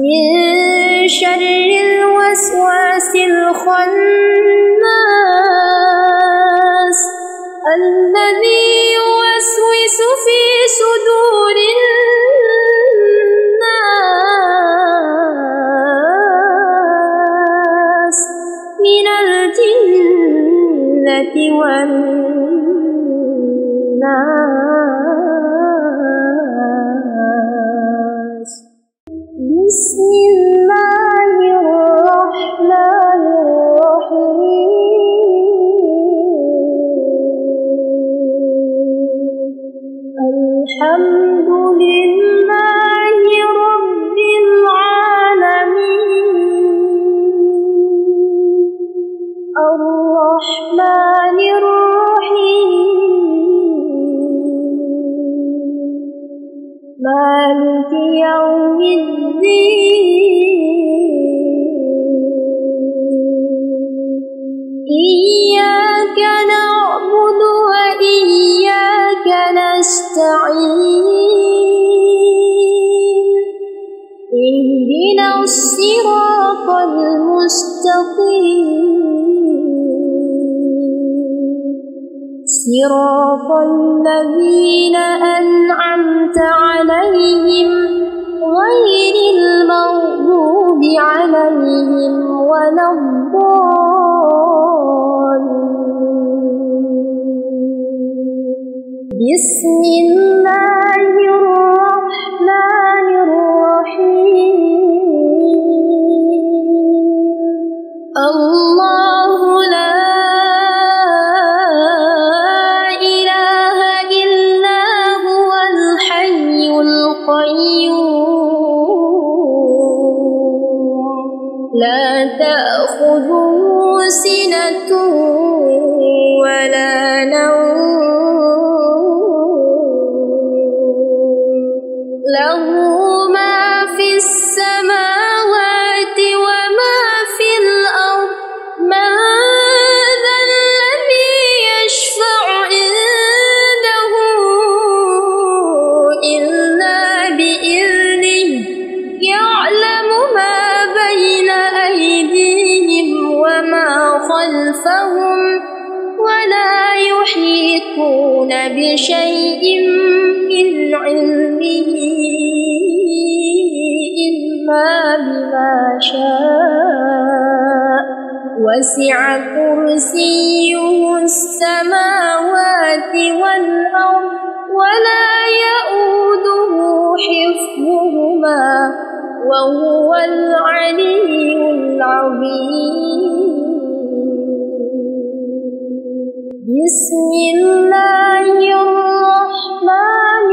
من شر الوسواس الخناس الذي يوسوس في صدور الناس من الجنة والناس. بسم الله الرحمن الرحيم. الحمد لله رب العالمين الرحمن الرحيم مالك يوم الدين. إياك نعبد وإياك نستعين. اهدنا الصراط المستقيم صراط الذين أنعمت عليهم غير المغضوب عليهم ولا الضالين. بسم الله الرحمن الرحيم. الله لا إله إلا هو الحي القيوم لا تأخذه سنة ولا نوم له ما في السماوات وما في الأرض. من ذا الذي يشفع عنده إلا بإذنه يعلم ما بين أيديهم وما خلفهم ولا يحيطون بشيء من علمه إلا بما شاء وسع كرسيه السماوات والأرض ولا يؤوده حفظهما وهو العلي العظيم. بسم الله الرحمن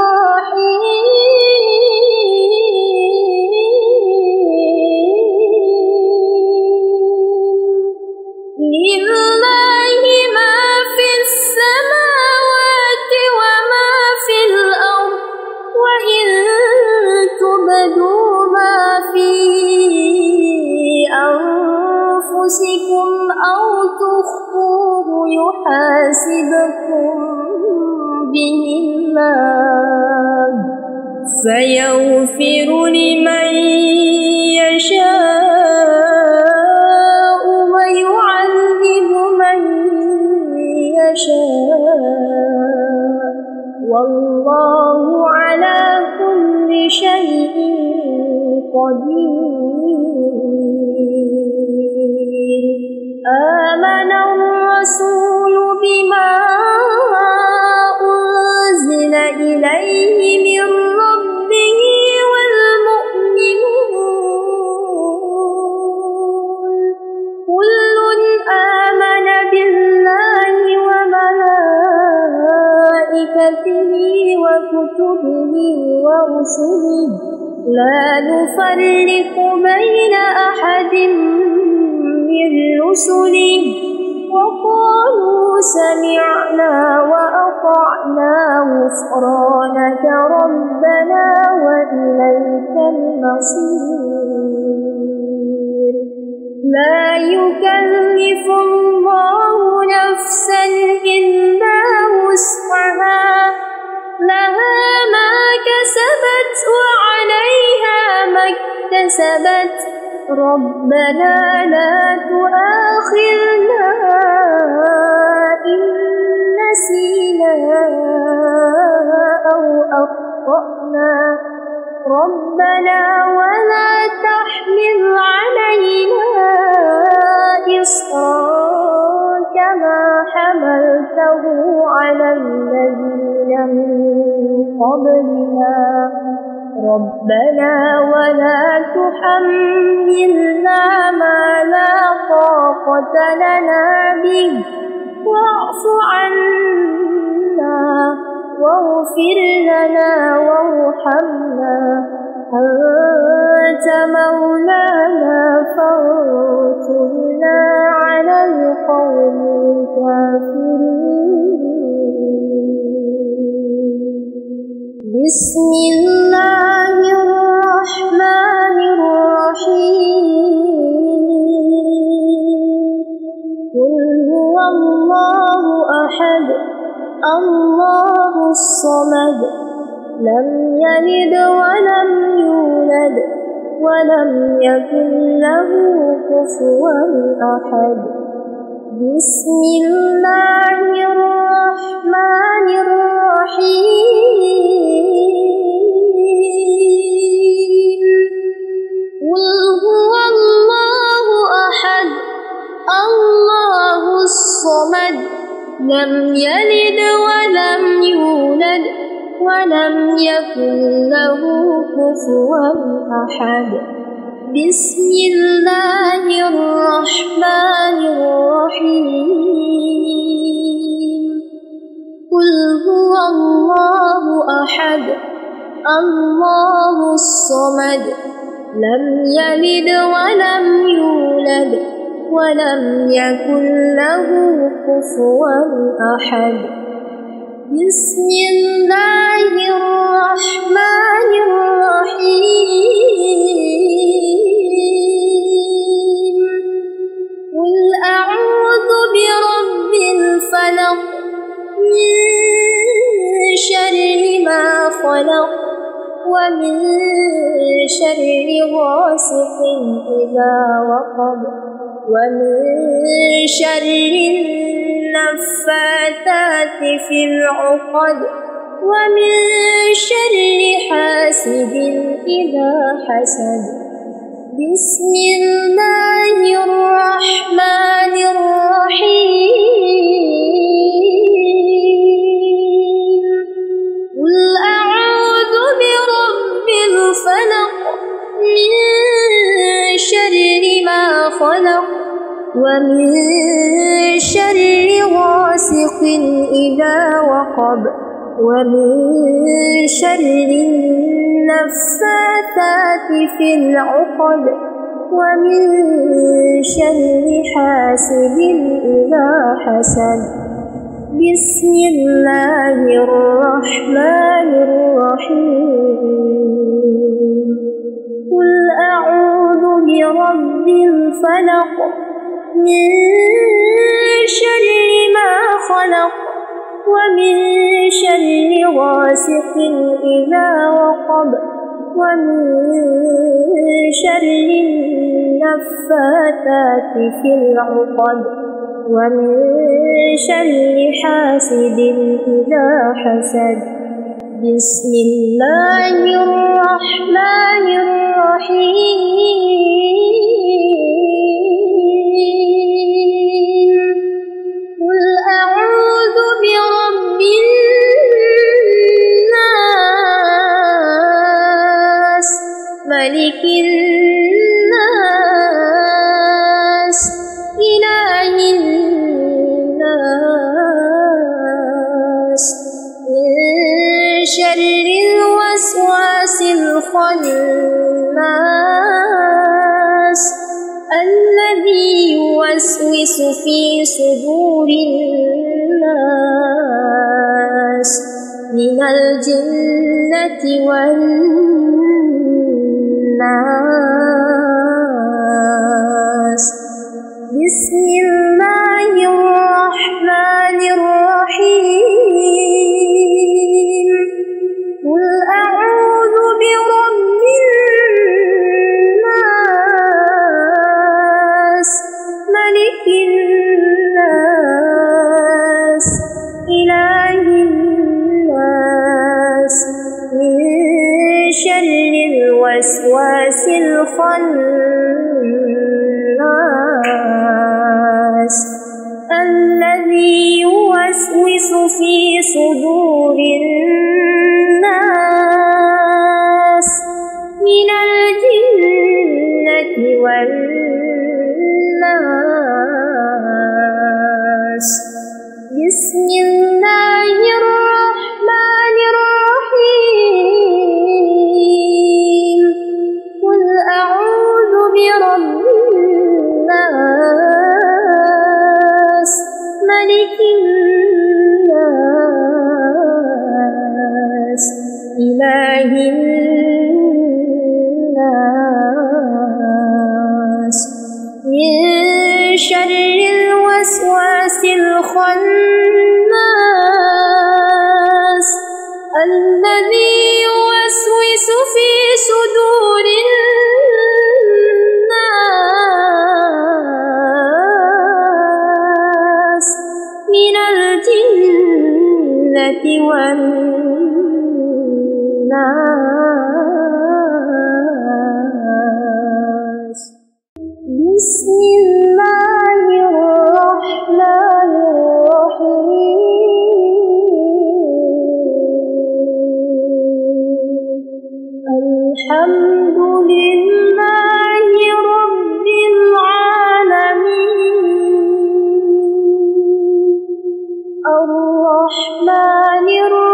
الرحيم. لله ما في السماوات وما في الأرض وإن تبدوا ما في أنفسكم أو تخفوه يحاسبكم به الله فيغفر لمن يشاء ويعذب من يشاء والله على كل شيء قدير. آمن الرسول بما أنزل إليه من ربه والمؤمنون كل آمن بالله وملائكته وكتبه ورسله لا نفرق بين أحد من رسله وقالوا سمعنا وأطعنا غفرانك ربنا وإليك المصير. لا يكلف الله نفسا إلا وسعها لها ما كسبت وعليها ما كسبت ربنا لا تؤاخذنا إن نسينا أو أخطأنا ربنا ولا تحمل علينا إصرا كما حملته على الذين من قبلنا ربنا ولا تحملنا ما لا طاقة لنا به واعف عنا واغفر لنا وارحمنا أنت مولانا فانصرنا على القوم الكافرين. بسم الله الرحمن الرحيم قل هو الله أحد الله الصمد لم يلد ولم يولد ولم يكن له كفوا أحد. بسم الله الرحمن الرحيم قل هو الله أحد الله الصمد لم يلد ولم يولد ولم يكن له كفوا أحد. بسم الله الرحمن الرحيم قل هو الله أحد الله الصمد لم يلد ولم يولد ولم يكن له كفوا أحد. بسم الله الرحمن الرحيم قل أعوذ برب الفلق من شر ما خلق ومن شر غاسق إذا وقب ومن شر النفاثات في العقد ومن شر حاسد إذا حسد. بسم الله الرحمن الرحيم قل أعوذ برب الفلق من شر ما خلق ومن شر غاسق إذا وقب ومن شر النفاثات في العقد ومن شر حاسد إذا حسد. بسم الله الرحمن الرحيم قل أعوذ برب الفلق من شر ما خلق ومن شر غاسق إذا وقب ومن شر النفاثات في العقد ومن شر حاسد إذا حسد. بسم الله الرحمن الرحيم قل أعوذ برب الناس ملك الناس إله الناس من شر الوسواس الخناس الذي يوسوس في صدور الناس من الجنة والناس. بسم الله الرحمن الرحيم قل أعوذ برب الخناس الذي يوسوس في صدور الناس من الجنة والناس. بسم الله الرحمن الرحيم. قل أعوذ برب الناس ملك الناس إله الناس من شر الوسواس الخناس الذي يوسوس في صدور الناس من الجنة والناس. بسم الله الرحمن الرحيم. الحمد لله رب العالمين الرحمن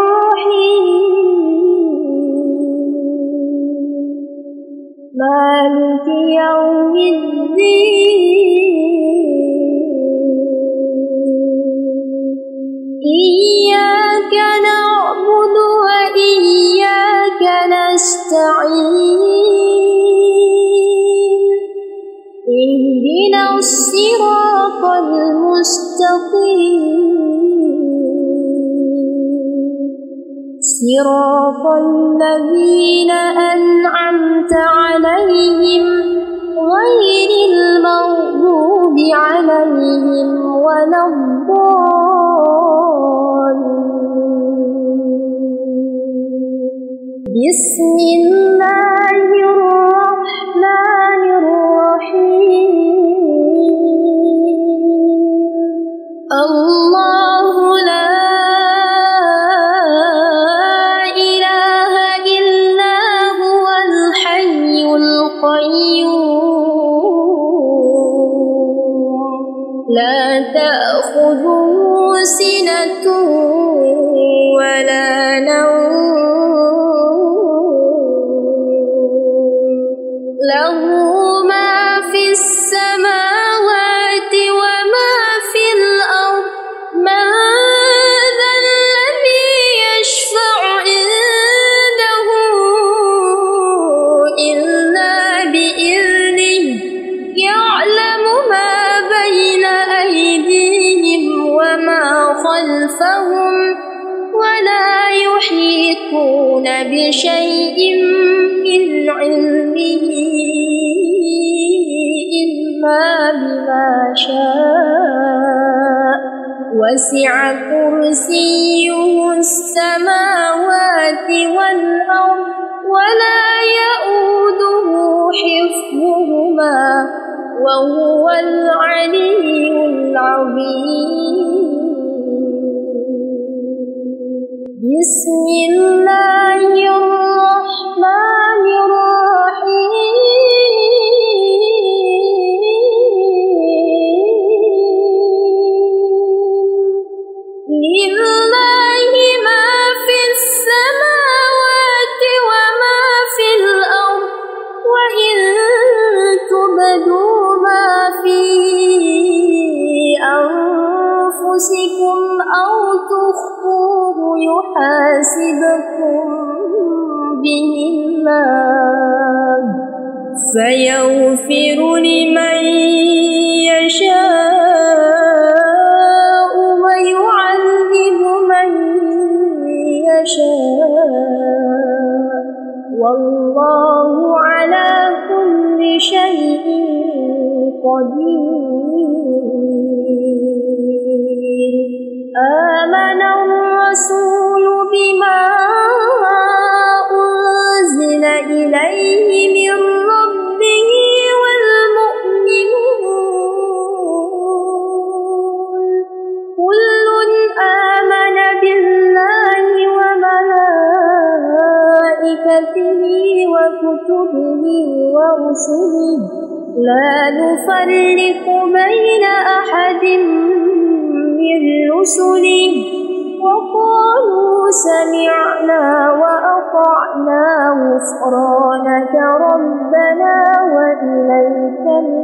الرحيم مالك يوم الدين. إياك نعبد وإياك نستعين. اهدنا الصراط المستقيم صراط الذين أنعمت عليهم غير المغضوب عليهم ولا الضالين. بسم الله الرحمن الرحيم. الله لا إله إلا هو الحي القيوم لا تأخذه سنة ولا نوم له ما في السماوات وما في الأرض. من ذا الذي يشفع عنده إلا بإذنه يعلم ما بين أيديهم وما خلفهم ولا يحيطون بشيء من علمه إلا بما شاء. وسع كرسيه السماوات والأرض ولا يؤوده حفظهما وهو العلي العظيم. بسم الله الرحمن الرحيم. لله ما في السماوات وما في الأرض وإن تبدوا ما في أنفسكم أو تخفوه يحاسبكم به الله فيغفر لمن يشاء ويعذب من يشاء والله على كل شيء قدير. آمن الرسول بما أنزل إليه من ربه كتبه ورسله لا نفرق بين أحد من رسله وقالوا سمعنا وأطعنا غفرانك ربنا وإليك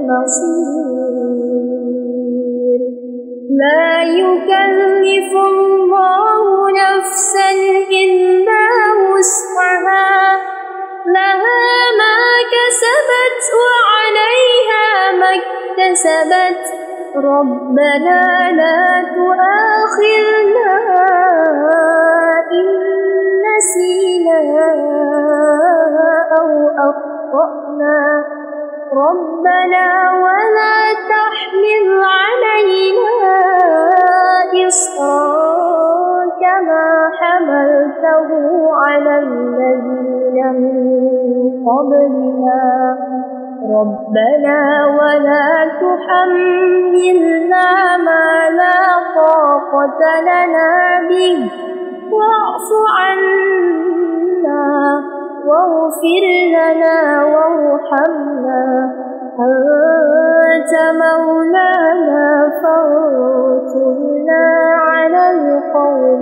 المصير. لا يكلف الله نفسا إلا وسعها لها ما كسبت وعليها ما اكتسبت ربنا لا تؤاخذنا إن نسينا أو أخطأنا ربنا ولا تحمل علينا إصرا كما حملته على الذين من قبلنا ربنا ولا تحملنا ما لا طاقة لنا به واعف عنا واغفر لنا وارحمنا أنت مولانا فانصرنا على القوم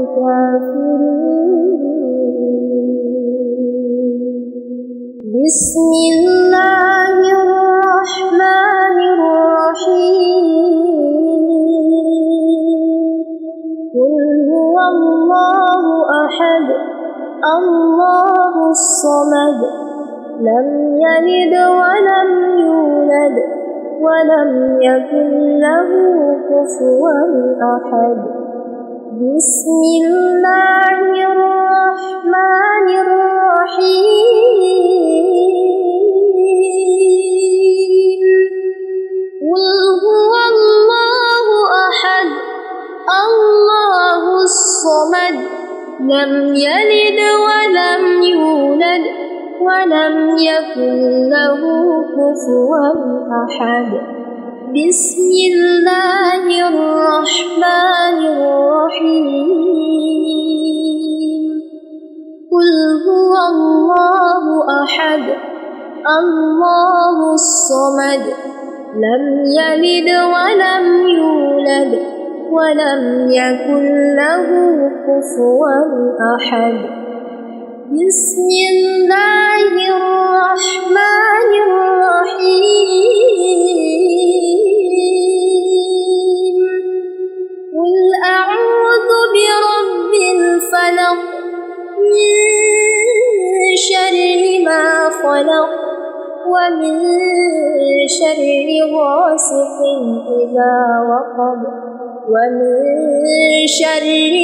الكافرين. بسم الله الرحمن الرحيم. قل هو الله أحد الله الصمد لم يلد ولم يولد ولم يكن له كفوا أحد. بسم الله الرحمن الرحيم. قل هو الله أحد الله الصمد لم يلد ولم يولد ولم يكن له كفوا أحد. بسم الله الرحمن الرحيم. قل هو الله أحد الله الصمد لم يلد ولم يولد ولم يكن له كفوا أحد. بسم الله الرحمن الرحيم. قل أعوذ برب الفلق من شر ما خلق ومن شر غاسق إذا وقب ومن شر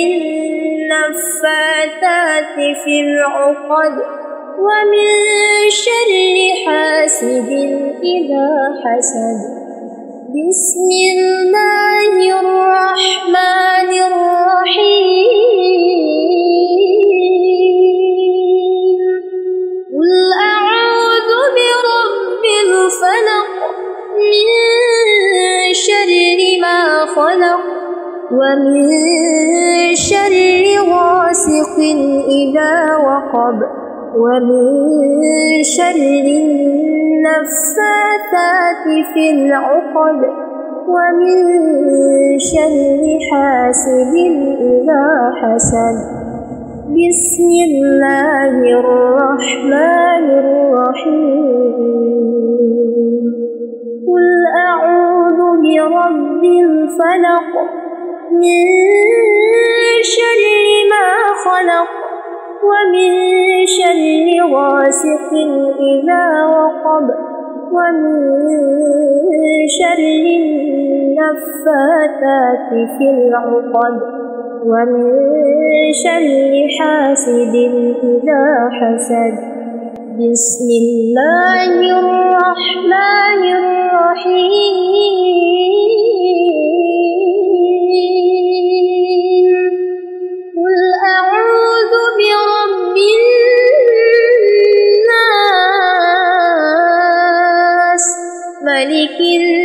النفاثات في العقد ومن شر حاسد إذا حسد. بسم الله الرحمن الرحيم. قل أعوذ برب الفلق من شر ما خلق ومن شر غاسق إذا وقب ومن شر النفاثات في العقد ومن شر حاسد إذا حسد. بسم الله الرحمن الرحيم. قل أعوذ برب الفلق من شر ما خلق ومن شر غاسق إذا وقب ومن شر النفاثات في العقد ومن شر حاسد إذا حسد. بسم الله الرحمن الرحيم. قل أعوذ برب الناس ملك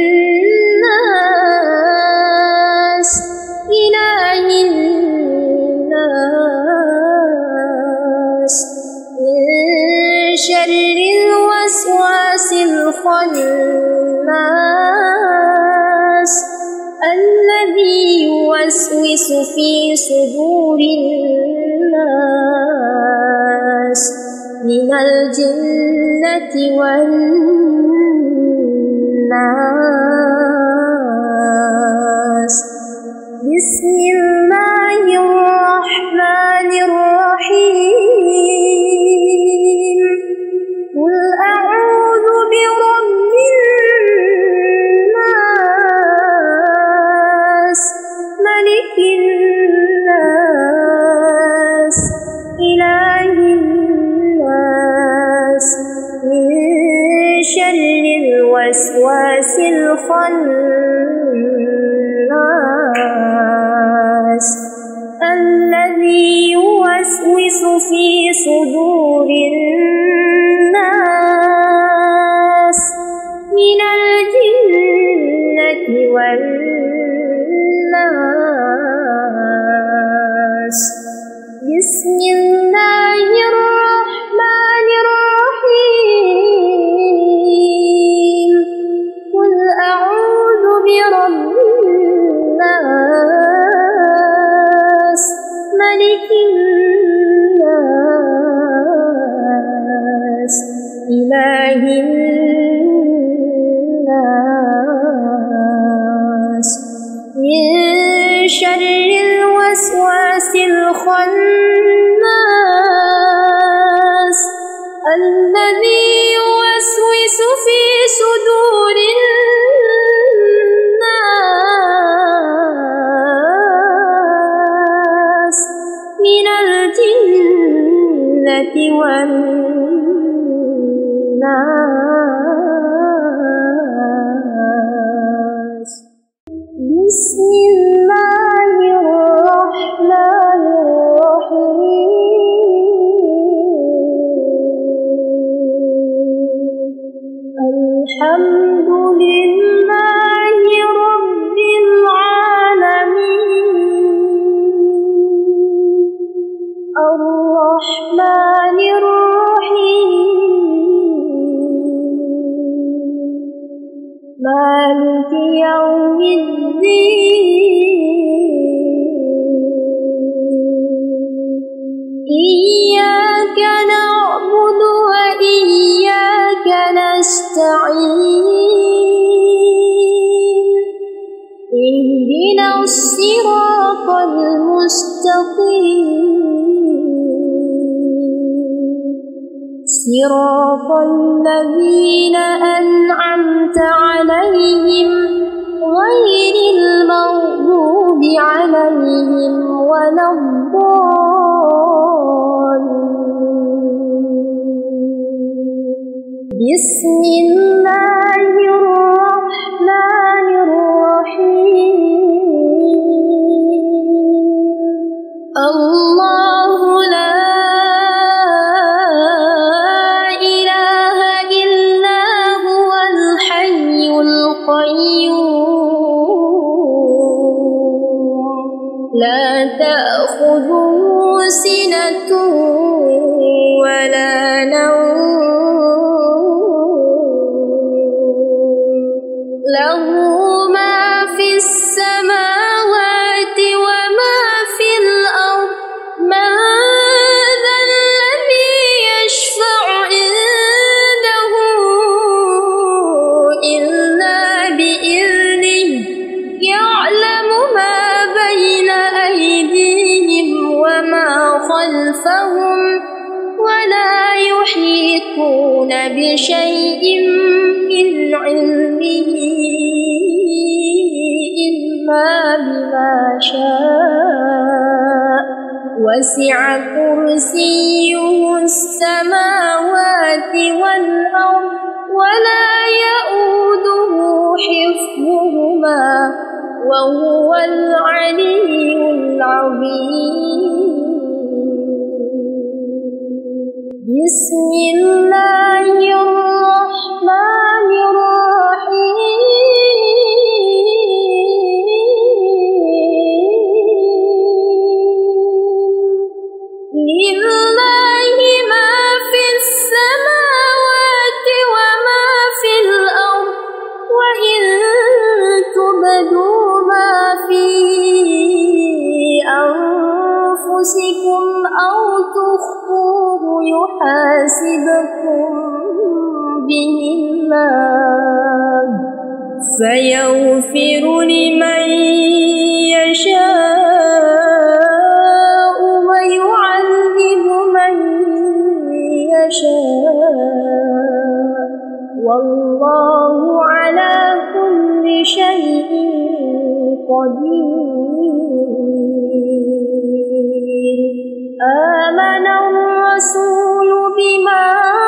الناس إله الناس من شر الوسواس الخناس الذي يوسوس في صدور الناس من الجنة والناس. بسم الله الرحمن الرحيم. قل أعوذ برب الناس ملك الناس إله الناس من شر الوسواس الخناس الذي يوسوس في صدور الناس من الجنة والناس. بسم الله الرحمن الرحيم. قل أعوذ برب الناس ملك الناس إله الناس من شر الوسواس الخناس الذي يوسوس في صدور الناس من الجنة والناس. بسم الله الرحمن الرحيم. الحمد لله رب العالمين الرحمن الرحيم مالك يوم الدين. إياك نعبد وإياك نستعين. اهدنا الصراط المستقيم صراط الذين أنعمت عليهم غير المغضوب عليهم ولا الضالين. بسم الله الرحمن الرحيم. الله لا إله إلا هو الحي القيوم لا تأخذه سنة ولا نوم له ما في السماوات وما في الأرض. من ذا الذي يشفع عنده إلا بإذنه يعلم ما بين أيديهم وما خلفهم ولا يحيطون بشيء من علمه إلا بما شاء. وسع كرسيه السماوات والأرض ولا يؤوده حفظهما وهو العلي العظيم. بسم الله الرحمن الرحيم. لله ما في السماوات يحاسبكم به الله فيغفر لمن يشاء ويعذب من يشاء والله على كل شيء قدير. آمن الرسول بما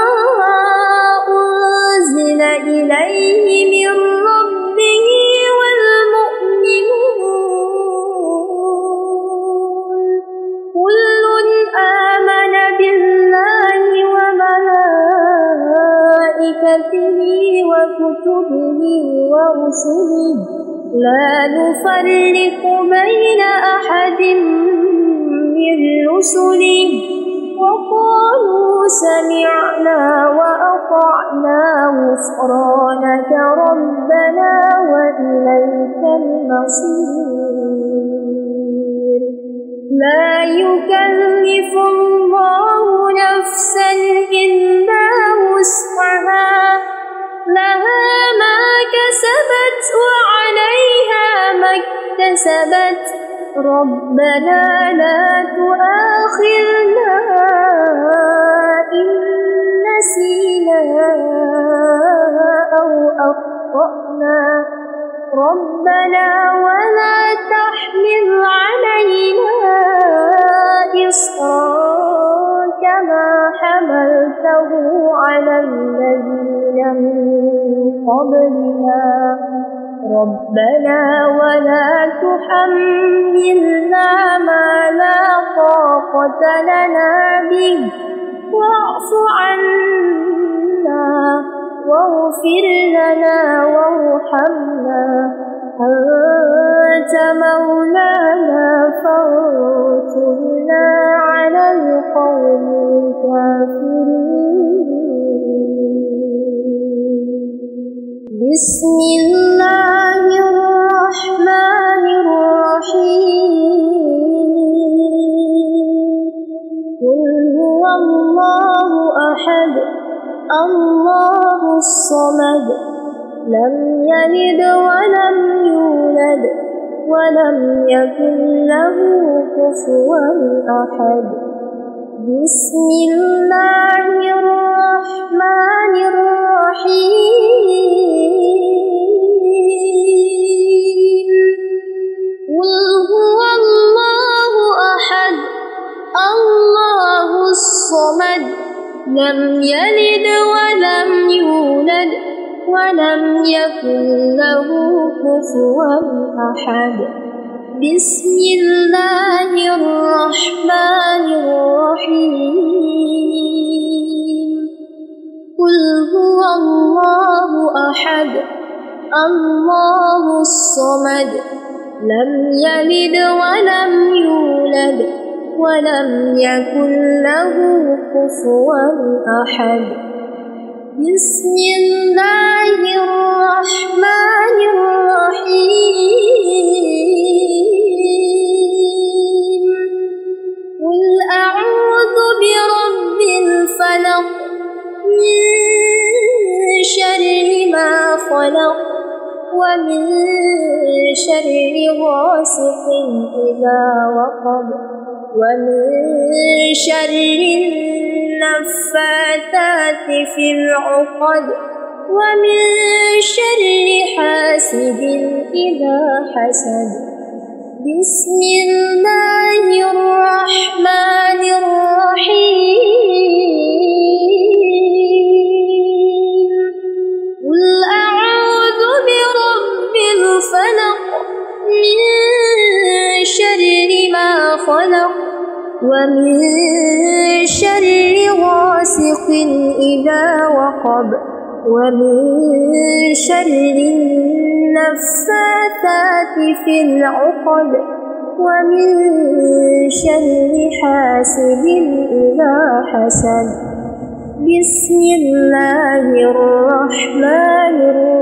أنزل إليه من ربه والمؤمنون كل آمن بالله وملائكته وكتبه ورسله لا نفرق بين أحد من رسله وقالوا سمعنا وأطعنا غفرانك ربنا وإليك المصير. لا يكلف الله نفسا إلا وسعها لها ما كسبت وعليها ما اكتسبت ربنا لا تؤاخذنا إن نسينا أو أخطأنا ربنا ولا تحمل علينا إصرا كما حملته على الذين من قبلنا ربنا ولا تحملنا ما لا طاقة لنا به واعف عنا واغفر لنا وارحمنا أنت مولانا فانصرنا على القوم الكافرين. بسم الله الرحمن الرحيم. قل هو الله أحد الله الصمد لم يلد ولم يولد ولم يكن له كفوا أحد. بسم الله الرحمن الرحيم. قل هو الله أحد الله الصمد لم يلد ولم يولد ولم يكن له كفوا أحد. بسم الله الرحمن الرحيم. قل هو الله أحد الله الصمد لم يلد ولم يولد ولم يكن له كفوا أحد. بسم الله الرحمن الرحيم. قل أعوذ برب الفلق من شر ما خلق ومن شر غاسق إذا وقب ومن شر النفاثات في العقد ومن شر حاسد إذا حسد. بسم الله الرحمن الرحيم. قل أعوذ برب الفلق من شر ما خلق ومن شر غاسق إذا وقب ومن شر النفاثات في العقد ومن شر حاسد إذا حسد. بسم الله الرحمن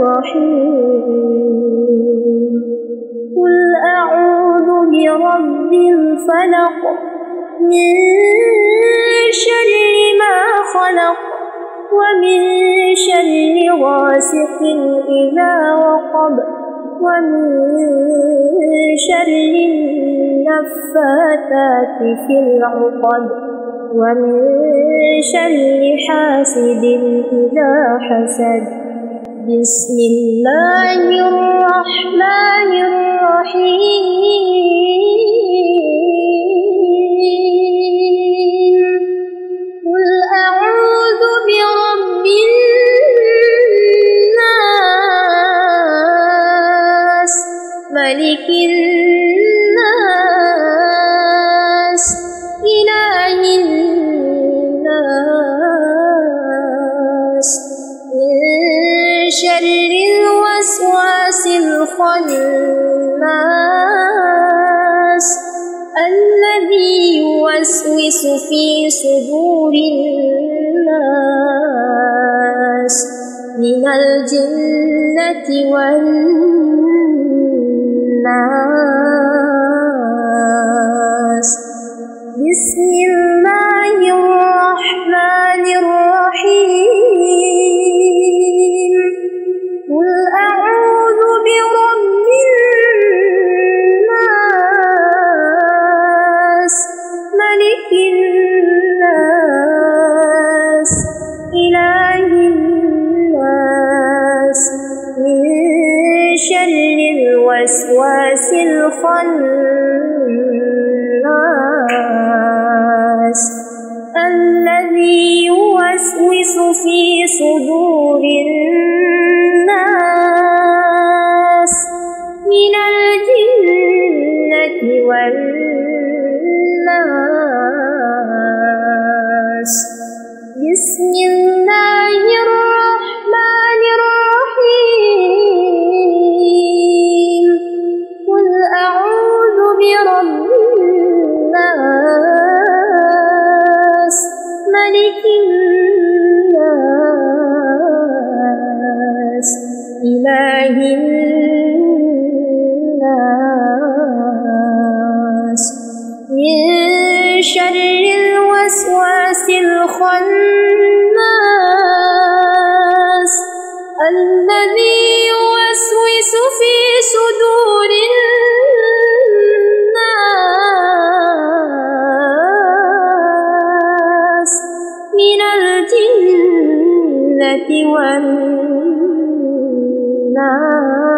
الرحيم. قل أعوذ برب الفلق من شر ما غاسق إذا وقب ومن شر النفاثات في العقد ومن شر حاسد إذا حسد. بسم الله الرحمن الرحيم. قل أعوذ برب الناس ملك الناس إله الناس من شر الوسواس الخناس الذي يوسوس في صدور الناس من الجنة والناس. بسم الله الرحمن الرحيم. قل أعوذ برب الناس ملك الناس إله الناس من شر الوسواس الخناس الذي يوسوس في صدور الناس من الجنة والناس. بسم الله الرحمن الرحيم. قل أعوذ برب الناس ملك الناس إله الناس من شر الوسواس الخناس الذي يوسوس في صدور الناس من الجنة والناس.